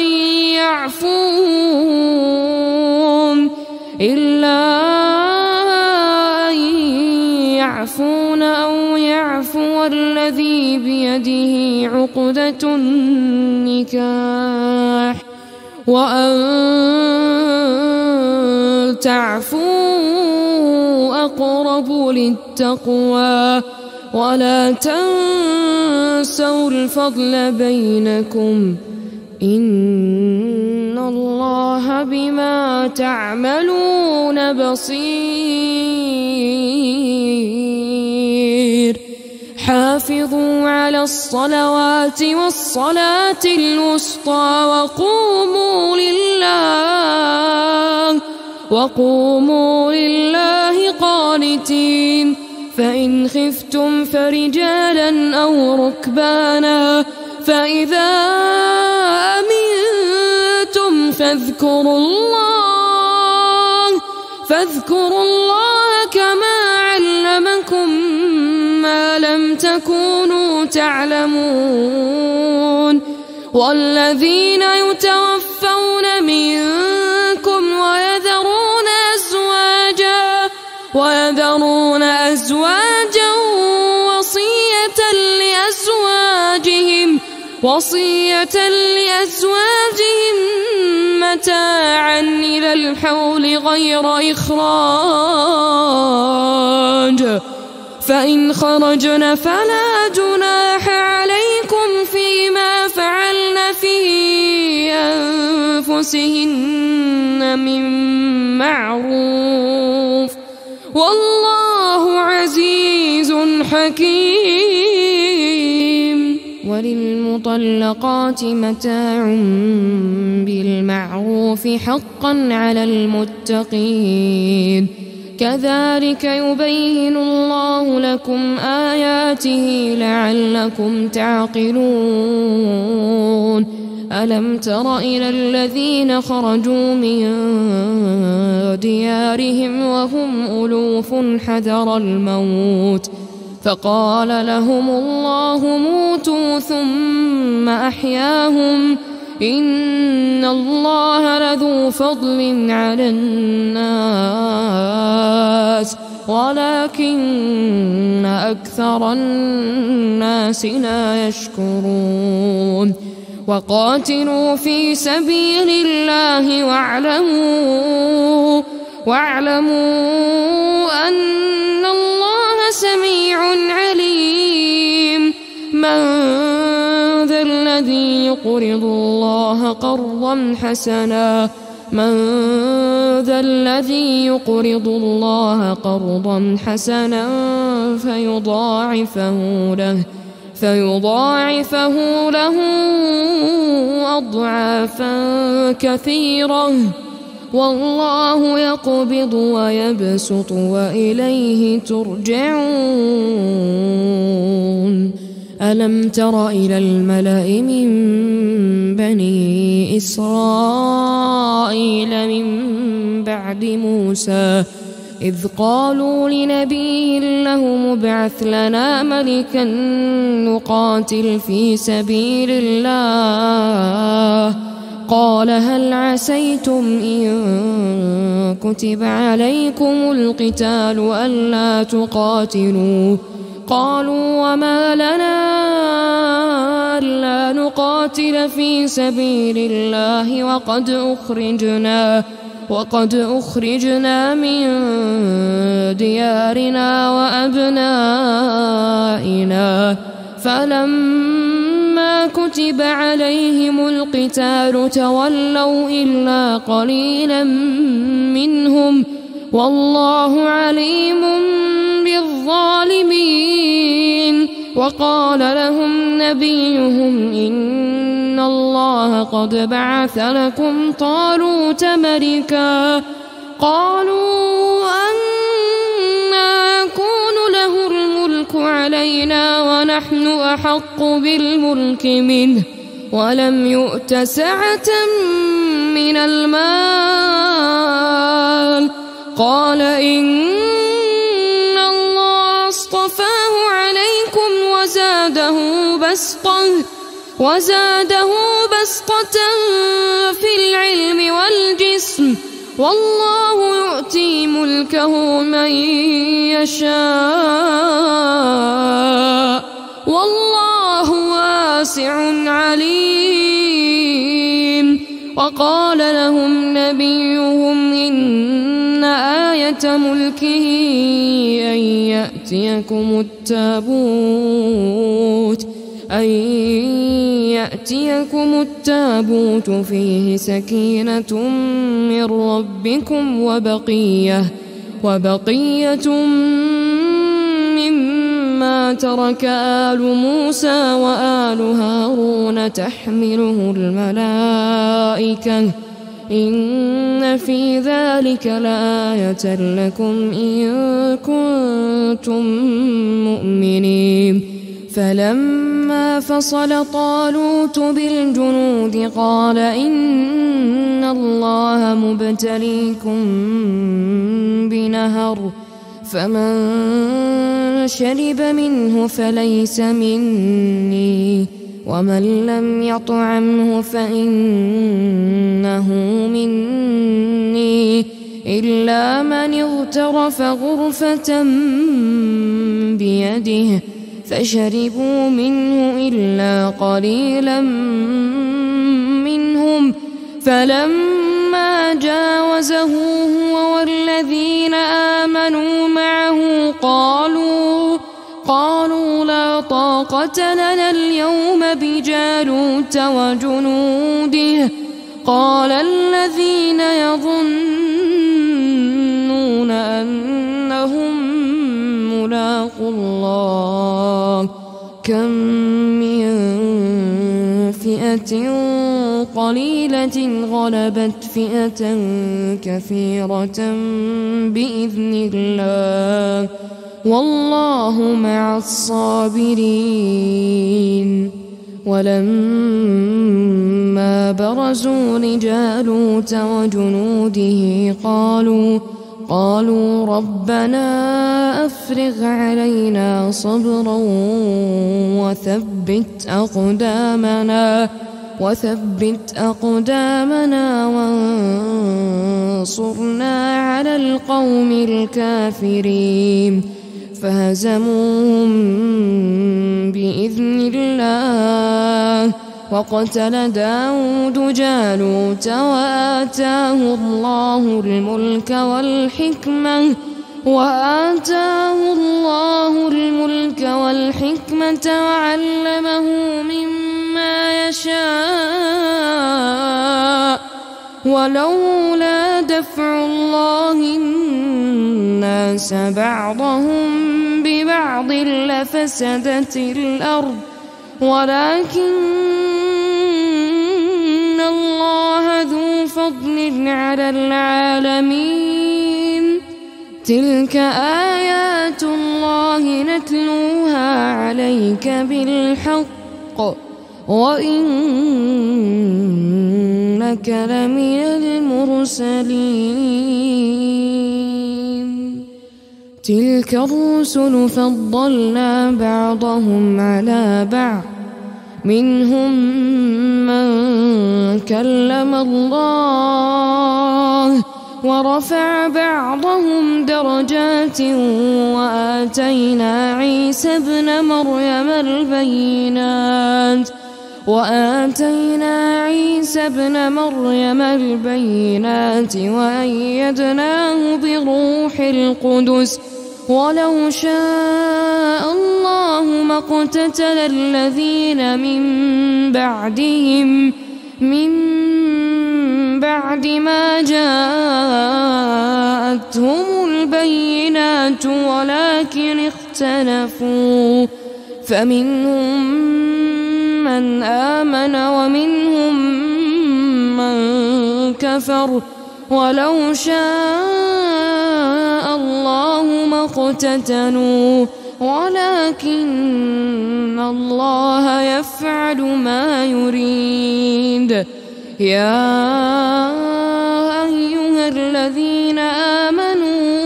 يعفون إلا أن يعفون أو يعفو الذي بيده عقدة النكاح وأن تعفوا أقرب للتقوى ولا تنسوا الفضل بينكم إن الله بما تعملون بصير حافظوا على الصلوات والصلاة الوسطى وقوموا لله وقوموا لله قانتين فإن خفتم فرجالا أو ركبانا فإذا أمنتم فاذكروا الله فاذكروا الله كما علمكم ما لم تكونوا تعلمون والذين يتوفون منكم ويذرون أزواجا ويذرون أزواجا وصية لأزواجهم وصية لأزواجهم متاعا إلى الحول غير إخراج فإن خرجن فلا جناح عليكم فيما فعلن في أنفسهن من معروف والله عزيز حكيم وللمطلقات متاع بالمعروف حقا على المتقين كذلك يبين الله لكم آياته لعلكم تعقلون ألم تر إلى الذين خرجوا من ديارهم وهم ألوف حذر الموت فقال لهم الله موتوا ثم أحياهم إن الله لذو فضل على الناس ولكن أكثر الناس لا يشكرون وقاتلوا في سبيل الله واعلموا واعلموا أن الله سميع عليم من ذا الذي الذي يقرض الله قرضا حسنا من ذا الذي يقرض الله قرضا حسنا فيضاعفه له فيضاعفه له أضعافا كثيرة والله يقبض ويبسط وإليه ترجعون ألم تر إلى الملأ من بني إسرائيل من بعد موسى إذ قالوا لنبي له مبعث لنا ملكا نقاتل في سبيل الله قال هل عسيتم إن كتب عليكم القتال ألا تقاتلوا قالوا وما لنا ألا نقاتل في سبيل الله وقد أخرجنا وقد أخرجنا من ديارنا وأبنائنا فلما كتب عليهم القتال تولوا إلا قليلا منهم والله عليم بالظالمين وقال لهم نبيهم إن الله قد بعث لكم طالوت ملكا قالوا أنى يكون له الملك علينا ونحن أحق بالملك منه ولم يؤت سعة من المال قال إن الله اصطفاه عليكم وزاده بسطة وزاده بسطة في العلم والجسم والله يؤتي ملكه من يشاء والله واسع عليم وقال لهم نبيهم إن آية ملكه أن يأتيكم التابوت أن يأتيكم التابوت فيه سكينة من ربكم وبقية وبقية مما ترك آل موسى وآل هارون تحمله الملائكة إن في ذلك لآية لكم إن كنتم مؤمنين فلما فصل طالوت بالجنود قال إن الله مبتليكم بنهر فمن شرب منه فليس مني ومن لم يطعمه فإنه مني إلا من اغترف غرفة بيده فشربوا منه إلا قليلا منهم فلما جاوزه هو والذين آمنوا معه قالوا قالوا لا طاقة لنا اليوم بجالوت وجنوده قال الذين يظنون أنهم ملاقو الله كم من فئة قليلة غلبت فئة كثيرة بإذن الله والله مع الصابرين ولما برزوا لجالوت وجنوده قالوا قالوا ربنا أفرغ علينا صبرا وثبت أقدامنا وثبت أقدامنا وانصرنا على القوم الكافرين فهزموهم بإذن الله وقتل داود جالوت وآتاه الله الملك والحكمة وآتاه الله الملك والحكمة وعلمه مما ما يشاء ولولا دفع الله الناس بعضهم ببعض لفسدت الأرض ولكن الله ذو فضل على العالمين. تلك آيات الله نتلوها عليك بالحق وإنك لمن المرسلين. تلك الرسل فضلنا بعضهم على بعض منهم من كلم الله ورفع بعضهم درجات وآتينا عيسى ابن مريم البينات وآتينا عيسى ابن مريم البينات وأيدناه بروح القدس ولو شاء الله ما اقتتل الذين من بعدهم من بعد ما جاءتهم البينات ولكن اختلفوا فمنهم من آمن ومنهم من كفر ولو شاء الله ما اقتتلوا ولكن الله يفعل ما يريد. يا أيها الذين آمنوا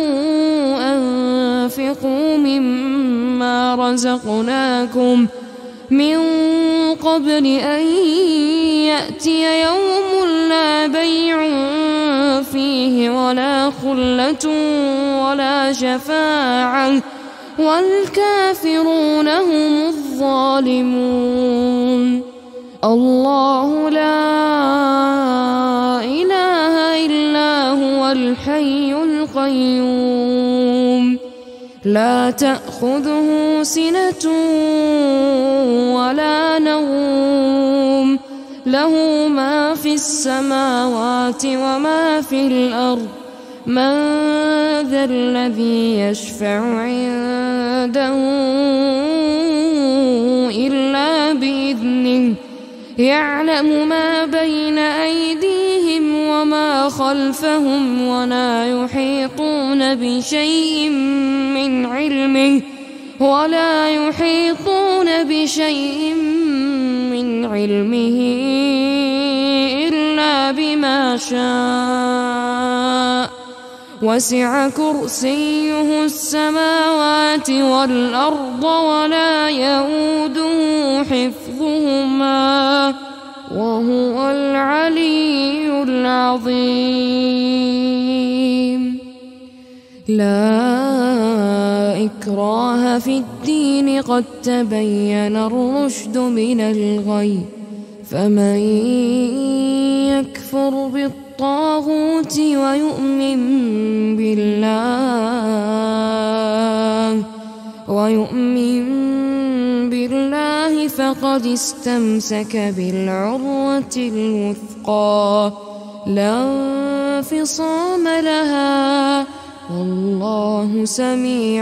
أنفقوا مما رزقناكم من قبل أن يأتي يوم لا بيع فيه ولا خلة ولا شفاعة والكافرون هم الظالمون. الله لا إله إلا هو الحي القيوم لا تأخذه سنة ولا نوم له ما في السماوات وما في الأرض من ذا الذي يشفع عنده إلا بإذنه يعلم ما بين أيديهم وما خلفهم ولا يحيطون بشيء من علمه ولا يحيطون بشيء من علمه إلا بما شاء وسع كرسيه السماوات والأرض ولا يئوده حفظهما وهو العلي العظيم. لا إكراه في الدين قد تبين الرشد من الغي فمن يكفر بالطاغوت ويؤمن بالله ويؤمن بالله فقد استمسك بالعروة الوثقى لا انفصام لها والله سميع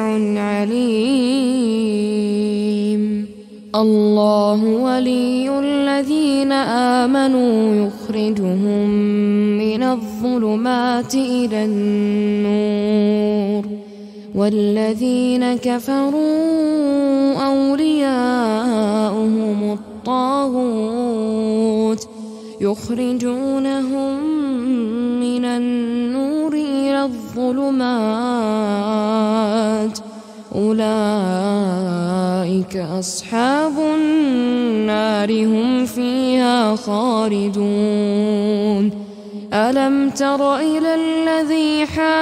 عليم. الله ولي الذين آمنوا يخرجهم من الظلمات إلى النور والذين كفروا أولياؤهم الطاغوت يخرجونهم من النور إلى الظلمات أولئك أصحاب النار هم فيها خالدون. ألم تر إلى الذي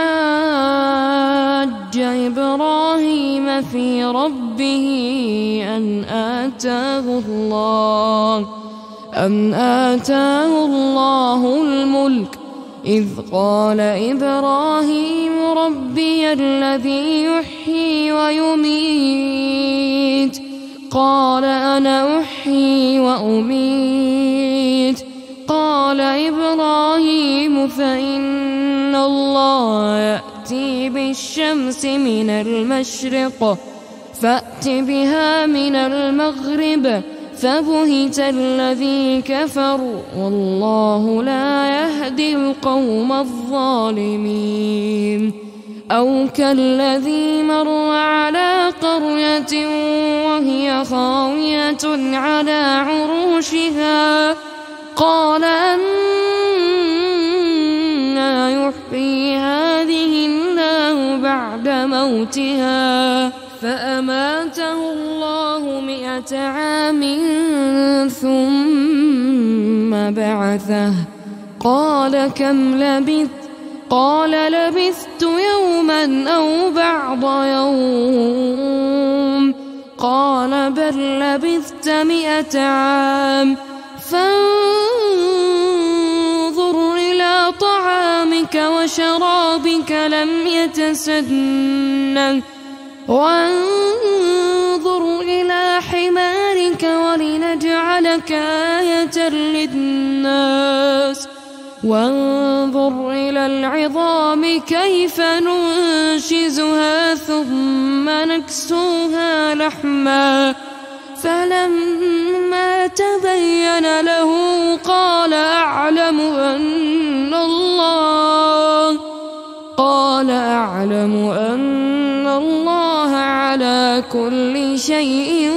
حاج إبراهيم في ربه أن آتاه الله أن آتاه الله الملك إذ قال إبراهيم ربي الذي يحيي ويميت قال أنا أحيي وأميت. قال إبراهيم فإن الله يأتي بالشمس من المشرق فأت بها من المغرب فبهت الذي كفر والله لا يهدي القوم الظالمين. أو كالذي مر على قرية وهي خاوية على عروشها قال أنى يحيي هذه الله بعد موتها فأماته الله مئة عام ثم بعثه. قال كم لبثت؟ قال لبثت يوما أو بعض يوم. قال بل لبثت مئة عام. فانظر إلى طعامك وشرابك لم يتسنه وانظر إلى حمارك ولنجعلك آية للناس وانظر إلى العظام كيف ننشزها ثم نكسوها لحما. فلما تبين له قال أعلم أن الله قال أعلم أن الله على كل شيء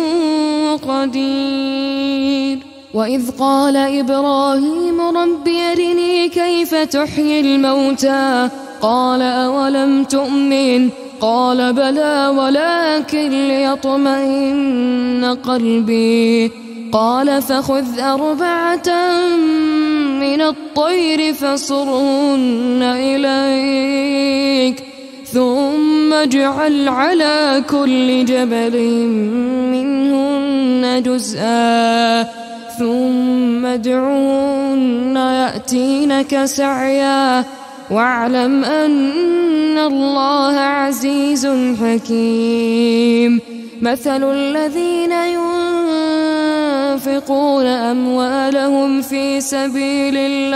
قدير. وإذ قال إبراهيم رب أرني كيف تحيي الموتى قال أولم تؤمن قال بلى ولكن ليطمئن قلبي. قال فخذ أربعة من الطير فصرهن إليك ثم اجعل على كل جبل منهن جزءا ثم ادعوهن يأتينك سعيا واعلم أن الله عزيز حكيم. مثل الذين ينفقون أموالهم في سبيل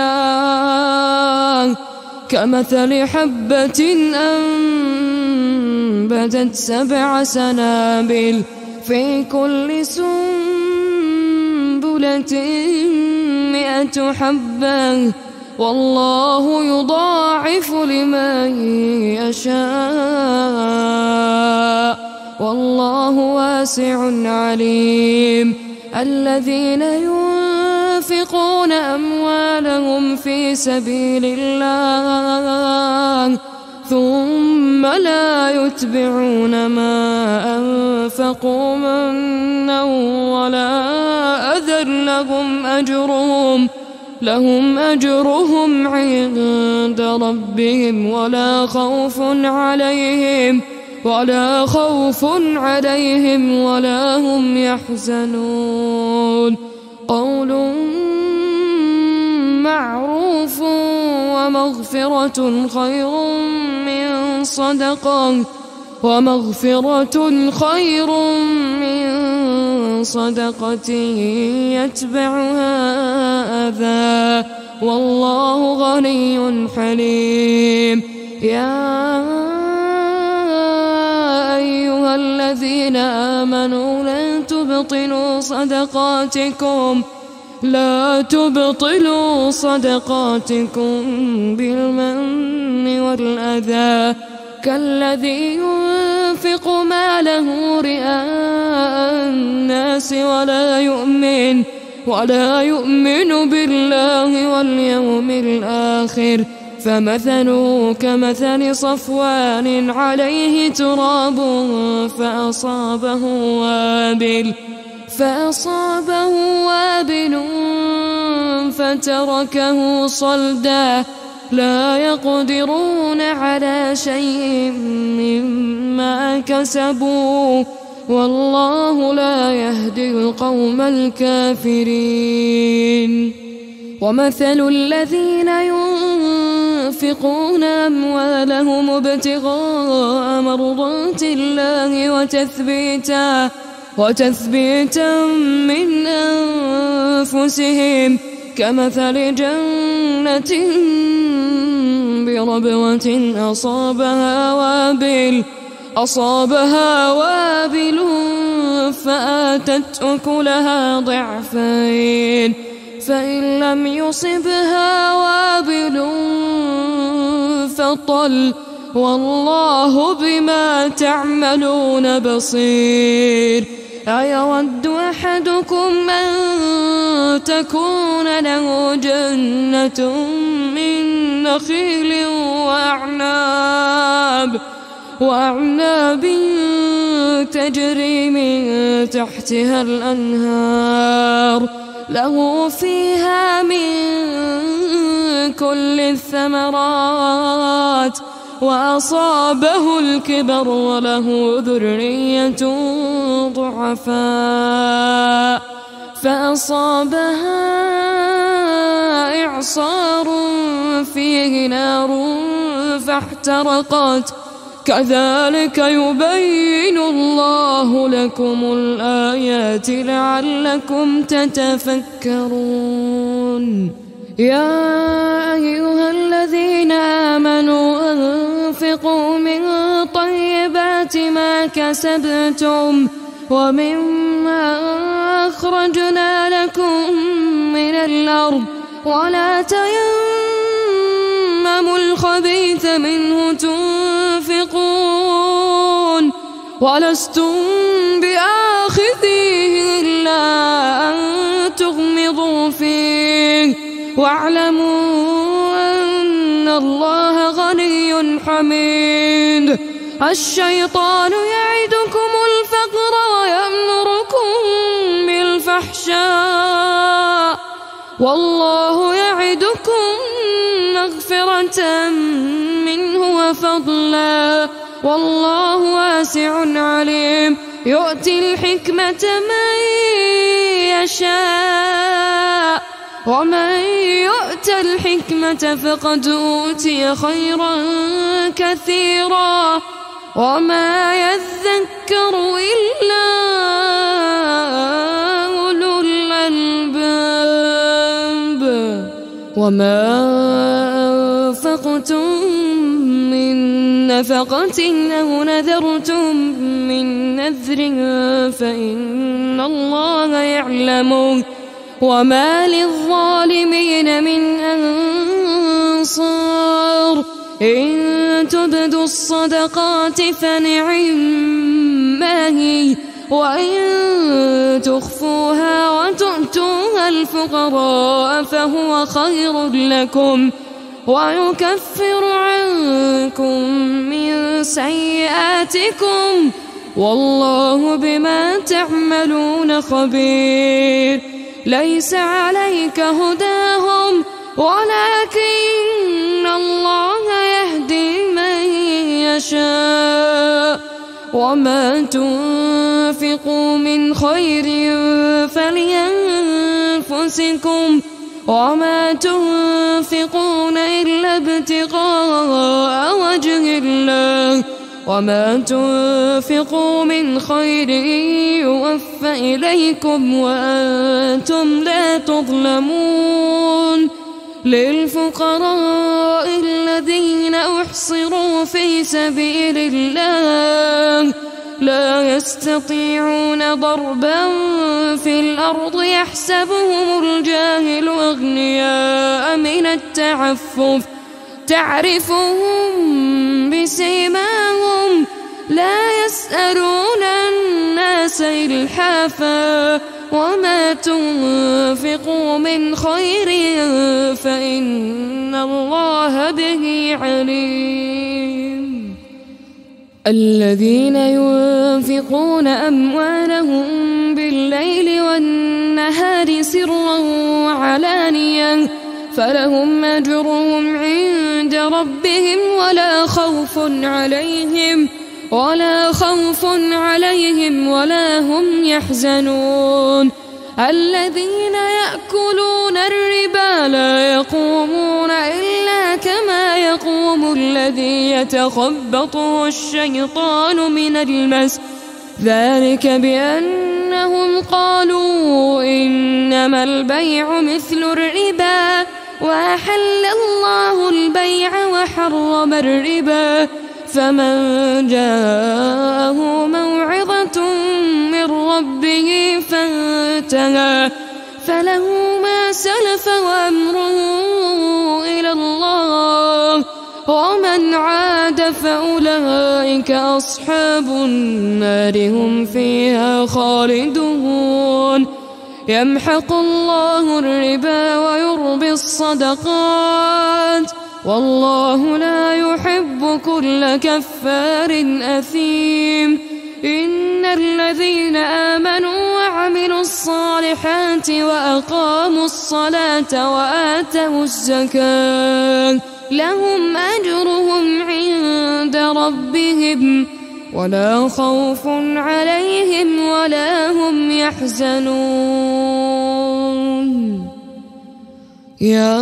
الله كمثل حبة أنبتت سبع سنابل في كل سنبلة مئة حبة والله يضاعف لمن يشاء والله واسع عليم. الذين ينفقون أموالهم في سبيل الله ثم لا يتبعون ما أنفقوا منا ولا أذى لهم أجرهم لهم أجرهم عند ربهم ولا خوف عليهم ولا خوف عليهم ولا هم يحزنون. قول معروف ومغفرة خير من صدقة ومغفرة خير من صدقة يتبعها أذى والله غني حليم. يا أيها الذين آمنوا لا تبطلوا صدقاتكم لا تبطلوا صدقاتكم بالمن والأذى كالذي ينفق ماله رئاء الناس ولا يؤمن ولا يؤمن بالله واليوم الآخر فمثله كمثل صفوان عليه تراب فأصابه وابل فأصابه وابل فتركه صلدا لا يقدرون على شيء مما كسبوا والله لا يهدي القوم الكافرين. ومثل الذين ينفقون أموالهم ابتغاء مرضات الله وتثبيتا وتثبيتا من أنفسهم كمثل جنة بربوة أصابها وابل أصابها وابل فآتت أكلها ضعفين فإن لم يصبها وابل فطل والله بما تعملون بصير. أيود أحدكم أن تكون له جنة من نخيل وأعناب وأعناب تجري من تحتها الأنهار له فيها من كل الثمرات وأصابه الكبر وله ذرية ضعفاء فأصابها إعصار فيه نار فاحترقت كذلك يبين الله لكم الآيات لعلكم تتفكرون. يا أيها الذين آمنوا أنفقوا من طيبات ما كسبتم ومما أخرجنا لكم من الأرض ولا تيمموا الخبيث منه تنفقون ولستم بآخذيه إلا أن تغمضوا فيه واعلموا أن الله غني حميد. الشيطان يعدكم الفقر ويأمركم بالفحشاء والله يعدكم مغفرة منه وفضلا والله واسع عليم. يؤتي الحكمة من يشاء ومن يؤت الحكمة فقد أوتي خيرا كثيرا وما يذكر إلا أولو الألباب. وما أنفقتم من نفقة أو نذرتم من نذر فإن الله يعلمه وما للظالمين من أنصار. إن تبدوا الصدقات فنعما هي وإن تخفوها وتؤتوها الفقراء فهو خير لكم ويكفر عنكم من سيئاتكم والله بما تعملون خبير. ليس عليك هداهم ولكن الله يهدي من يشاء وما تنفقوا من خير فلينفسكم وما تنفقون إلا ابتغاء وجه الله وما تنفقوا من خير يوفى إليكم وأنتم لا تظلمون. للفقراء الذين أحصروا في سبيل الله لا يستطيعون ضربا في الأرض يحسبهم الجاهل أغنياء من التعفف تعرفهم بسيماهم لا يسألون الناس إلحافا وما تنفقوا من خير فإن الله به عليم. الذين ينفقون أموالهم بالليل والنهار سرا وعلانية فلهم أجرهم عند ربهم ولا خوف عليهم ولا خوف عليهم ولا هم يحزنون. الذين يأكلون الربا لا يقومون إلا كما يقوم الذي يتخبطه الشيطان من المس ذلك بأنهم قالوا إنما البيع مثل الربا وأحل الله البيع وحرم الربا فمن جاءه موعظة من ربه فانتهى فله ما سلف وأمره إلى الله ومن عاد فأولئك أصحاب النار هم فيها خالدون يمحق الله الربا ويربي الصدقات والله لا يحب كل كفار أثيم إن الذين آمنوا وعملوا الصالحات وأقاموا الصلاة وآتوا الزكاة لهم أجرهم عند ربهم ولا خوف عليهم ولا هم يحزنون يا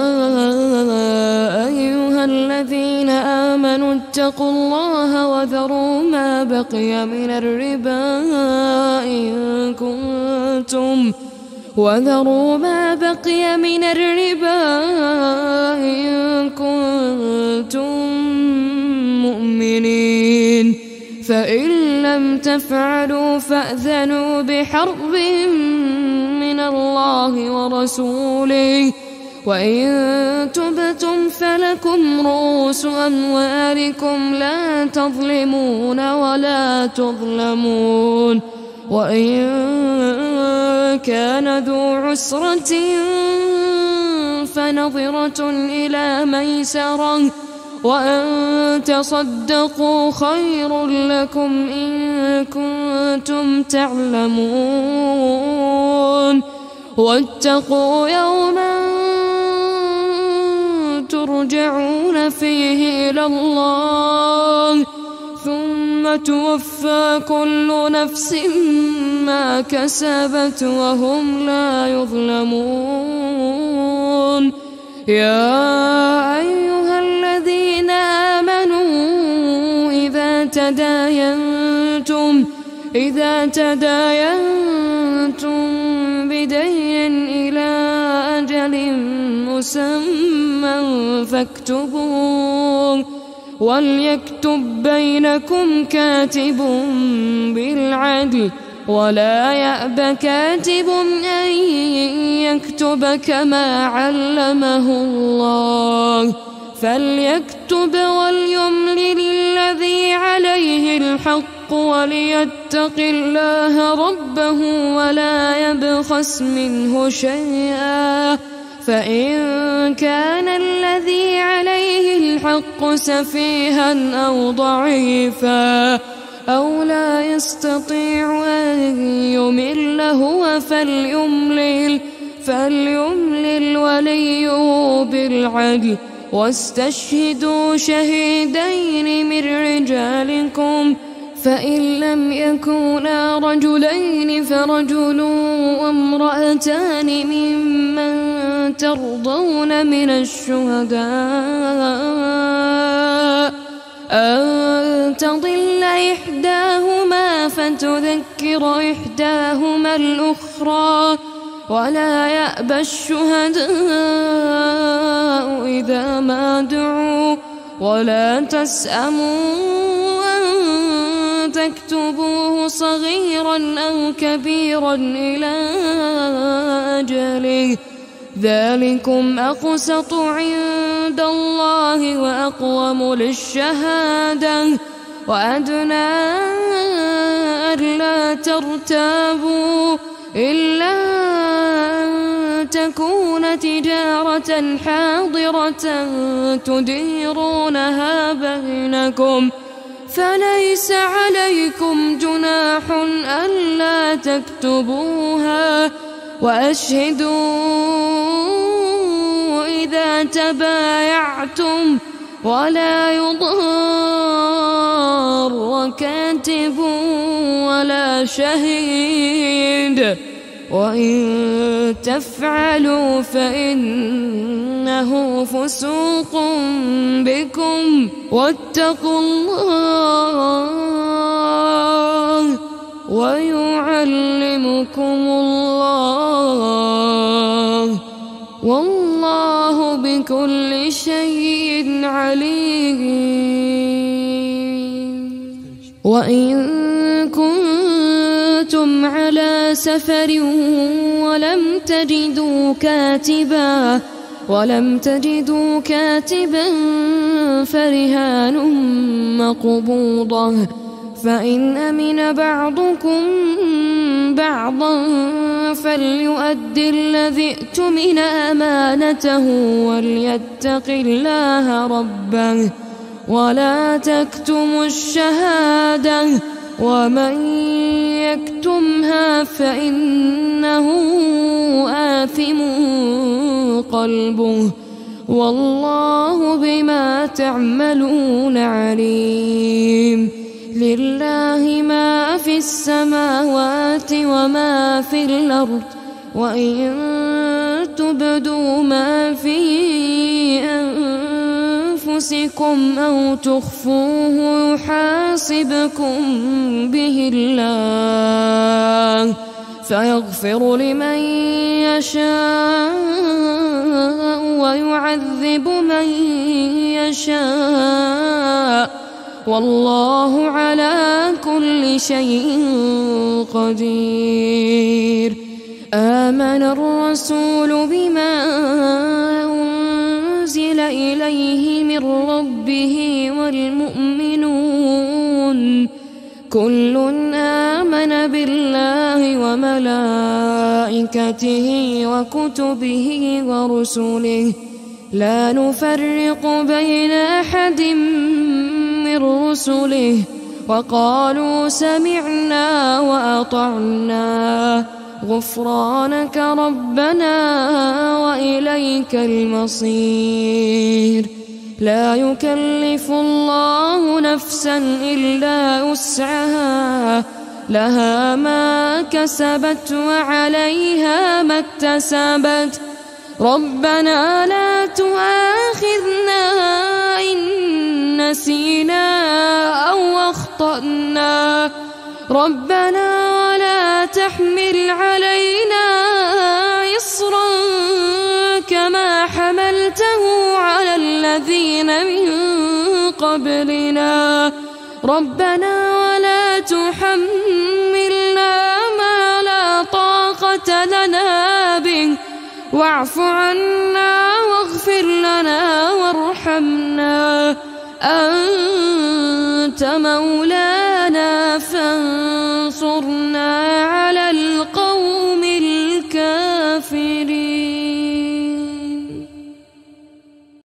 أيها الذين آمنوا اتقوا الله وذروا ما بقي من الربا إن كنتم وذروا ما بقي من الربا إن كنتم مؤمنين فإن لم تفعلوا فأذنوا بحرب من الله ورسوله وإن تبتم فلكم رؤوس أموالكم لا تظلمون ولا تظلمون وإن كان ذو عسرة فنظرة إلى ميسرة وأن تصدقوا خير لكم إن كنتم تعلمون واتقوا يوما ترجعون فيه إلى الله ثم توفى كل نفس ما كسبت وهم لا يظلمون يا أيها الذين آمنوا إذا تداينتم إذا تداينتم بدين إلى أجل مسمى فاكتبوه وليكتب بينكم كاتب بالعدل ولا يأب كاتب أن يكتب كما علمه الله فليكتب وليملل الذي عليه الحق وليتق الله ربه ولا يبخس منه شيئا فإن كان الذي عليه الحق سفيها أو ضعيفا أو لا يستطيع أن يمل هو فليملل فليملل وليه بالعدل واستشهدوا شهيدين من رجالكم فإن لم يكونا رجلين فرجل وامرأتان ممن ترضون من الشهداء أن تضل إحداهما فتذكر إحداهما الأخرى ولا يأبى الشهداء إذا ما دعوا ولا تسأموا أن تكتبوه صغيرا أو كبيرا إلى أجله ذلكم أقسط عند الله وأقوم للشهادة وأدنى ألا ترتابوا إلا أن تكون تجارة حاضرة تديرونها بينكم فليس عليكم جناح ألا تكتبوها وأشهدوا إذا تبايعتم ولا يضار كاتب ولا شهيد وإن تفعلوا فإنه فسوق بكم واتقوا الله ويعلمكم الله والله بكل شيء عليم. وإن كنتم على سفر ولم تجدوا كاتبا ولم تجدوا كاتبا فرهان مقبوضة، فإن أمن بعضكم بعضا فليؤد الذي ائتمن أمانته وليتق الله ربه ولا تكتموا الشهادة ومن يكتمها فإنه آثم قلبه والله بما تعملون عليم. لله ما في السماوات وما في الأرض، وإن تبدوا ما في أنفسكم أو تخفوه يحاسبكم به الله فيغفر لمن يشاء ويعذب من يشاء والله على كل شيء قدير. آمن الرسول بما أنزل إليه من ربه والمؤمنون كل آمن بالله وملائكته وكتبه ورسله لا نفرق بين أحد من رسله وقالوا سمعنا وأطعنا غفرانك ربنا وإليك المصير. لا يكلف الله نفسا إلا وسعها لها ما كسبت وعليها ما اكتسبت ربنا لا تؤاخذنا إن نسينا أو أخطأنا ربنا ولا تحمل علينا إصرا كما حملته على الذين من قبلنا ربنا ولا تحملنا ما لا طاقة لنا به واعف عنا واغفر لنا وارحمنا أنت مولانا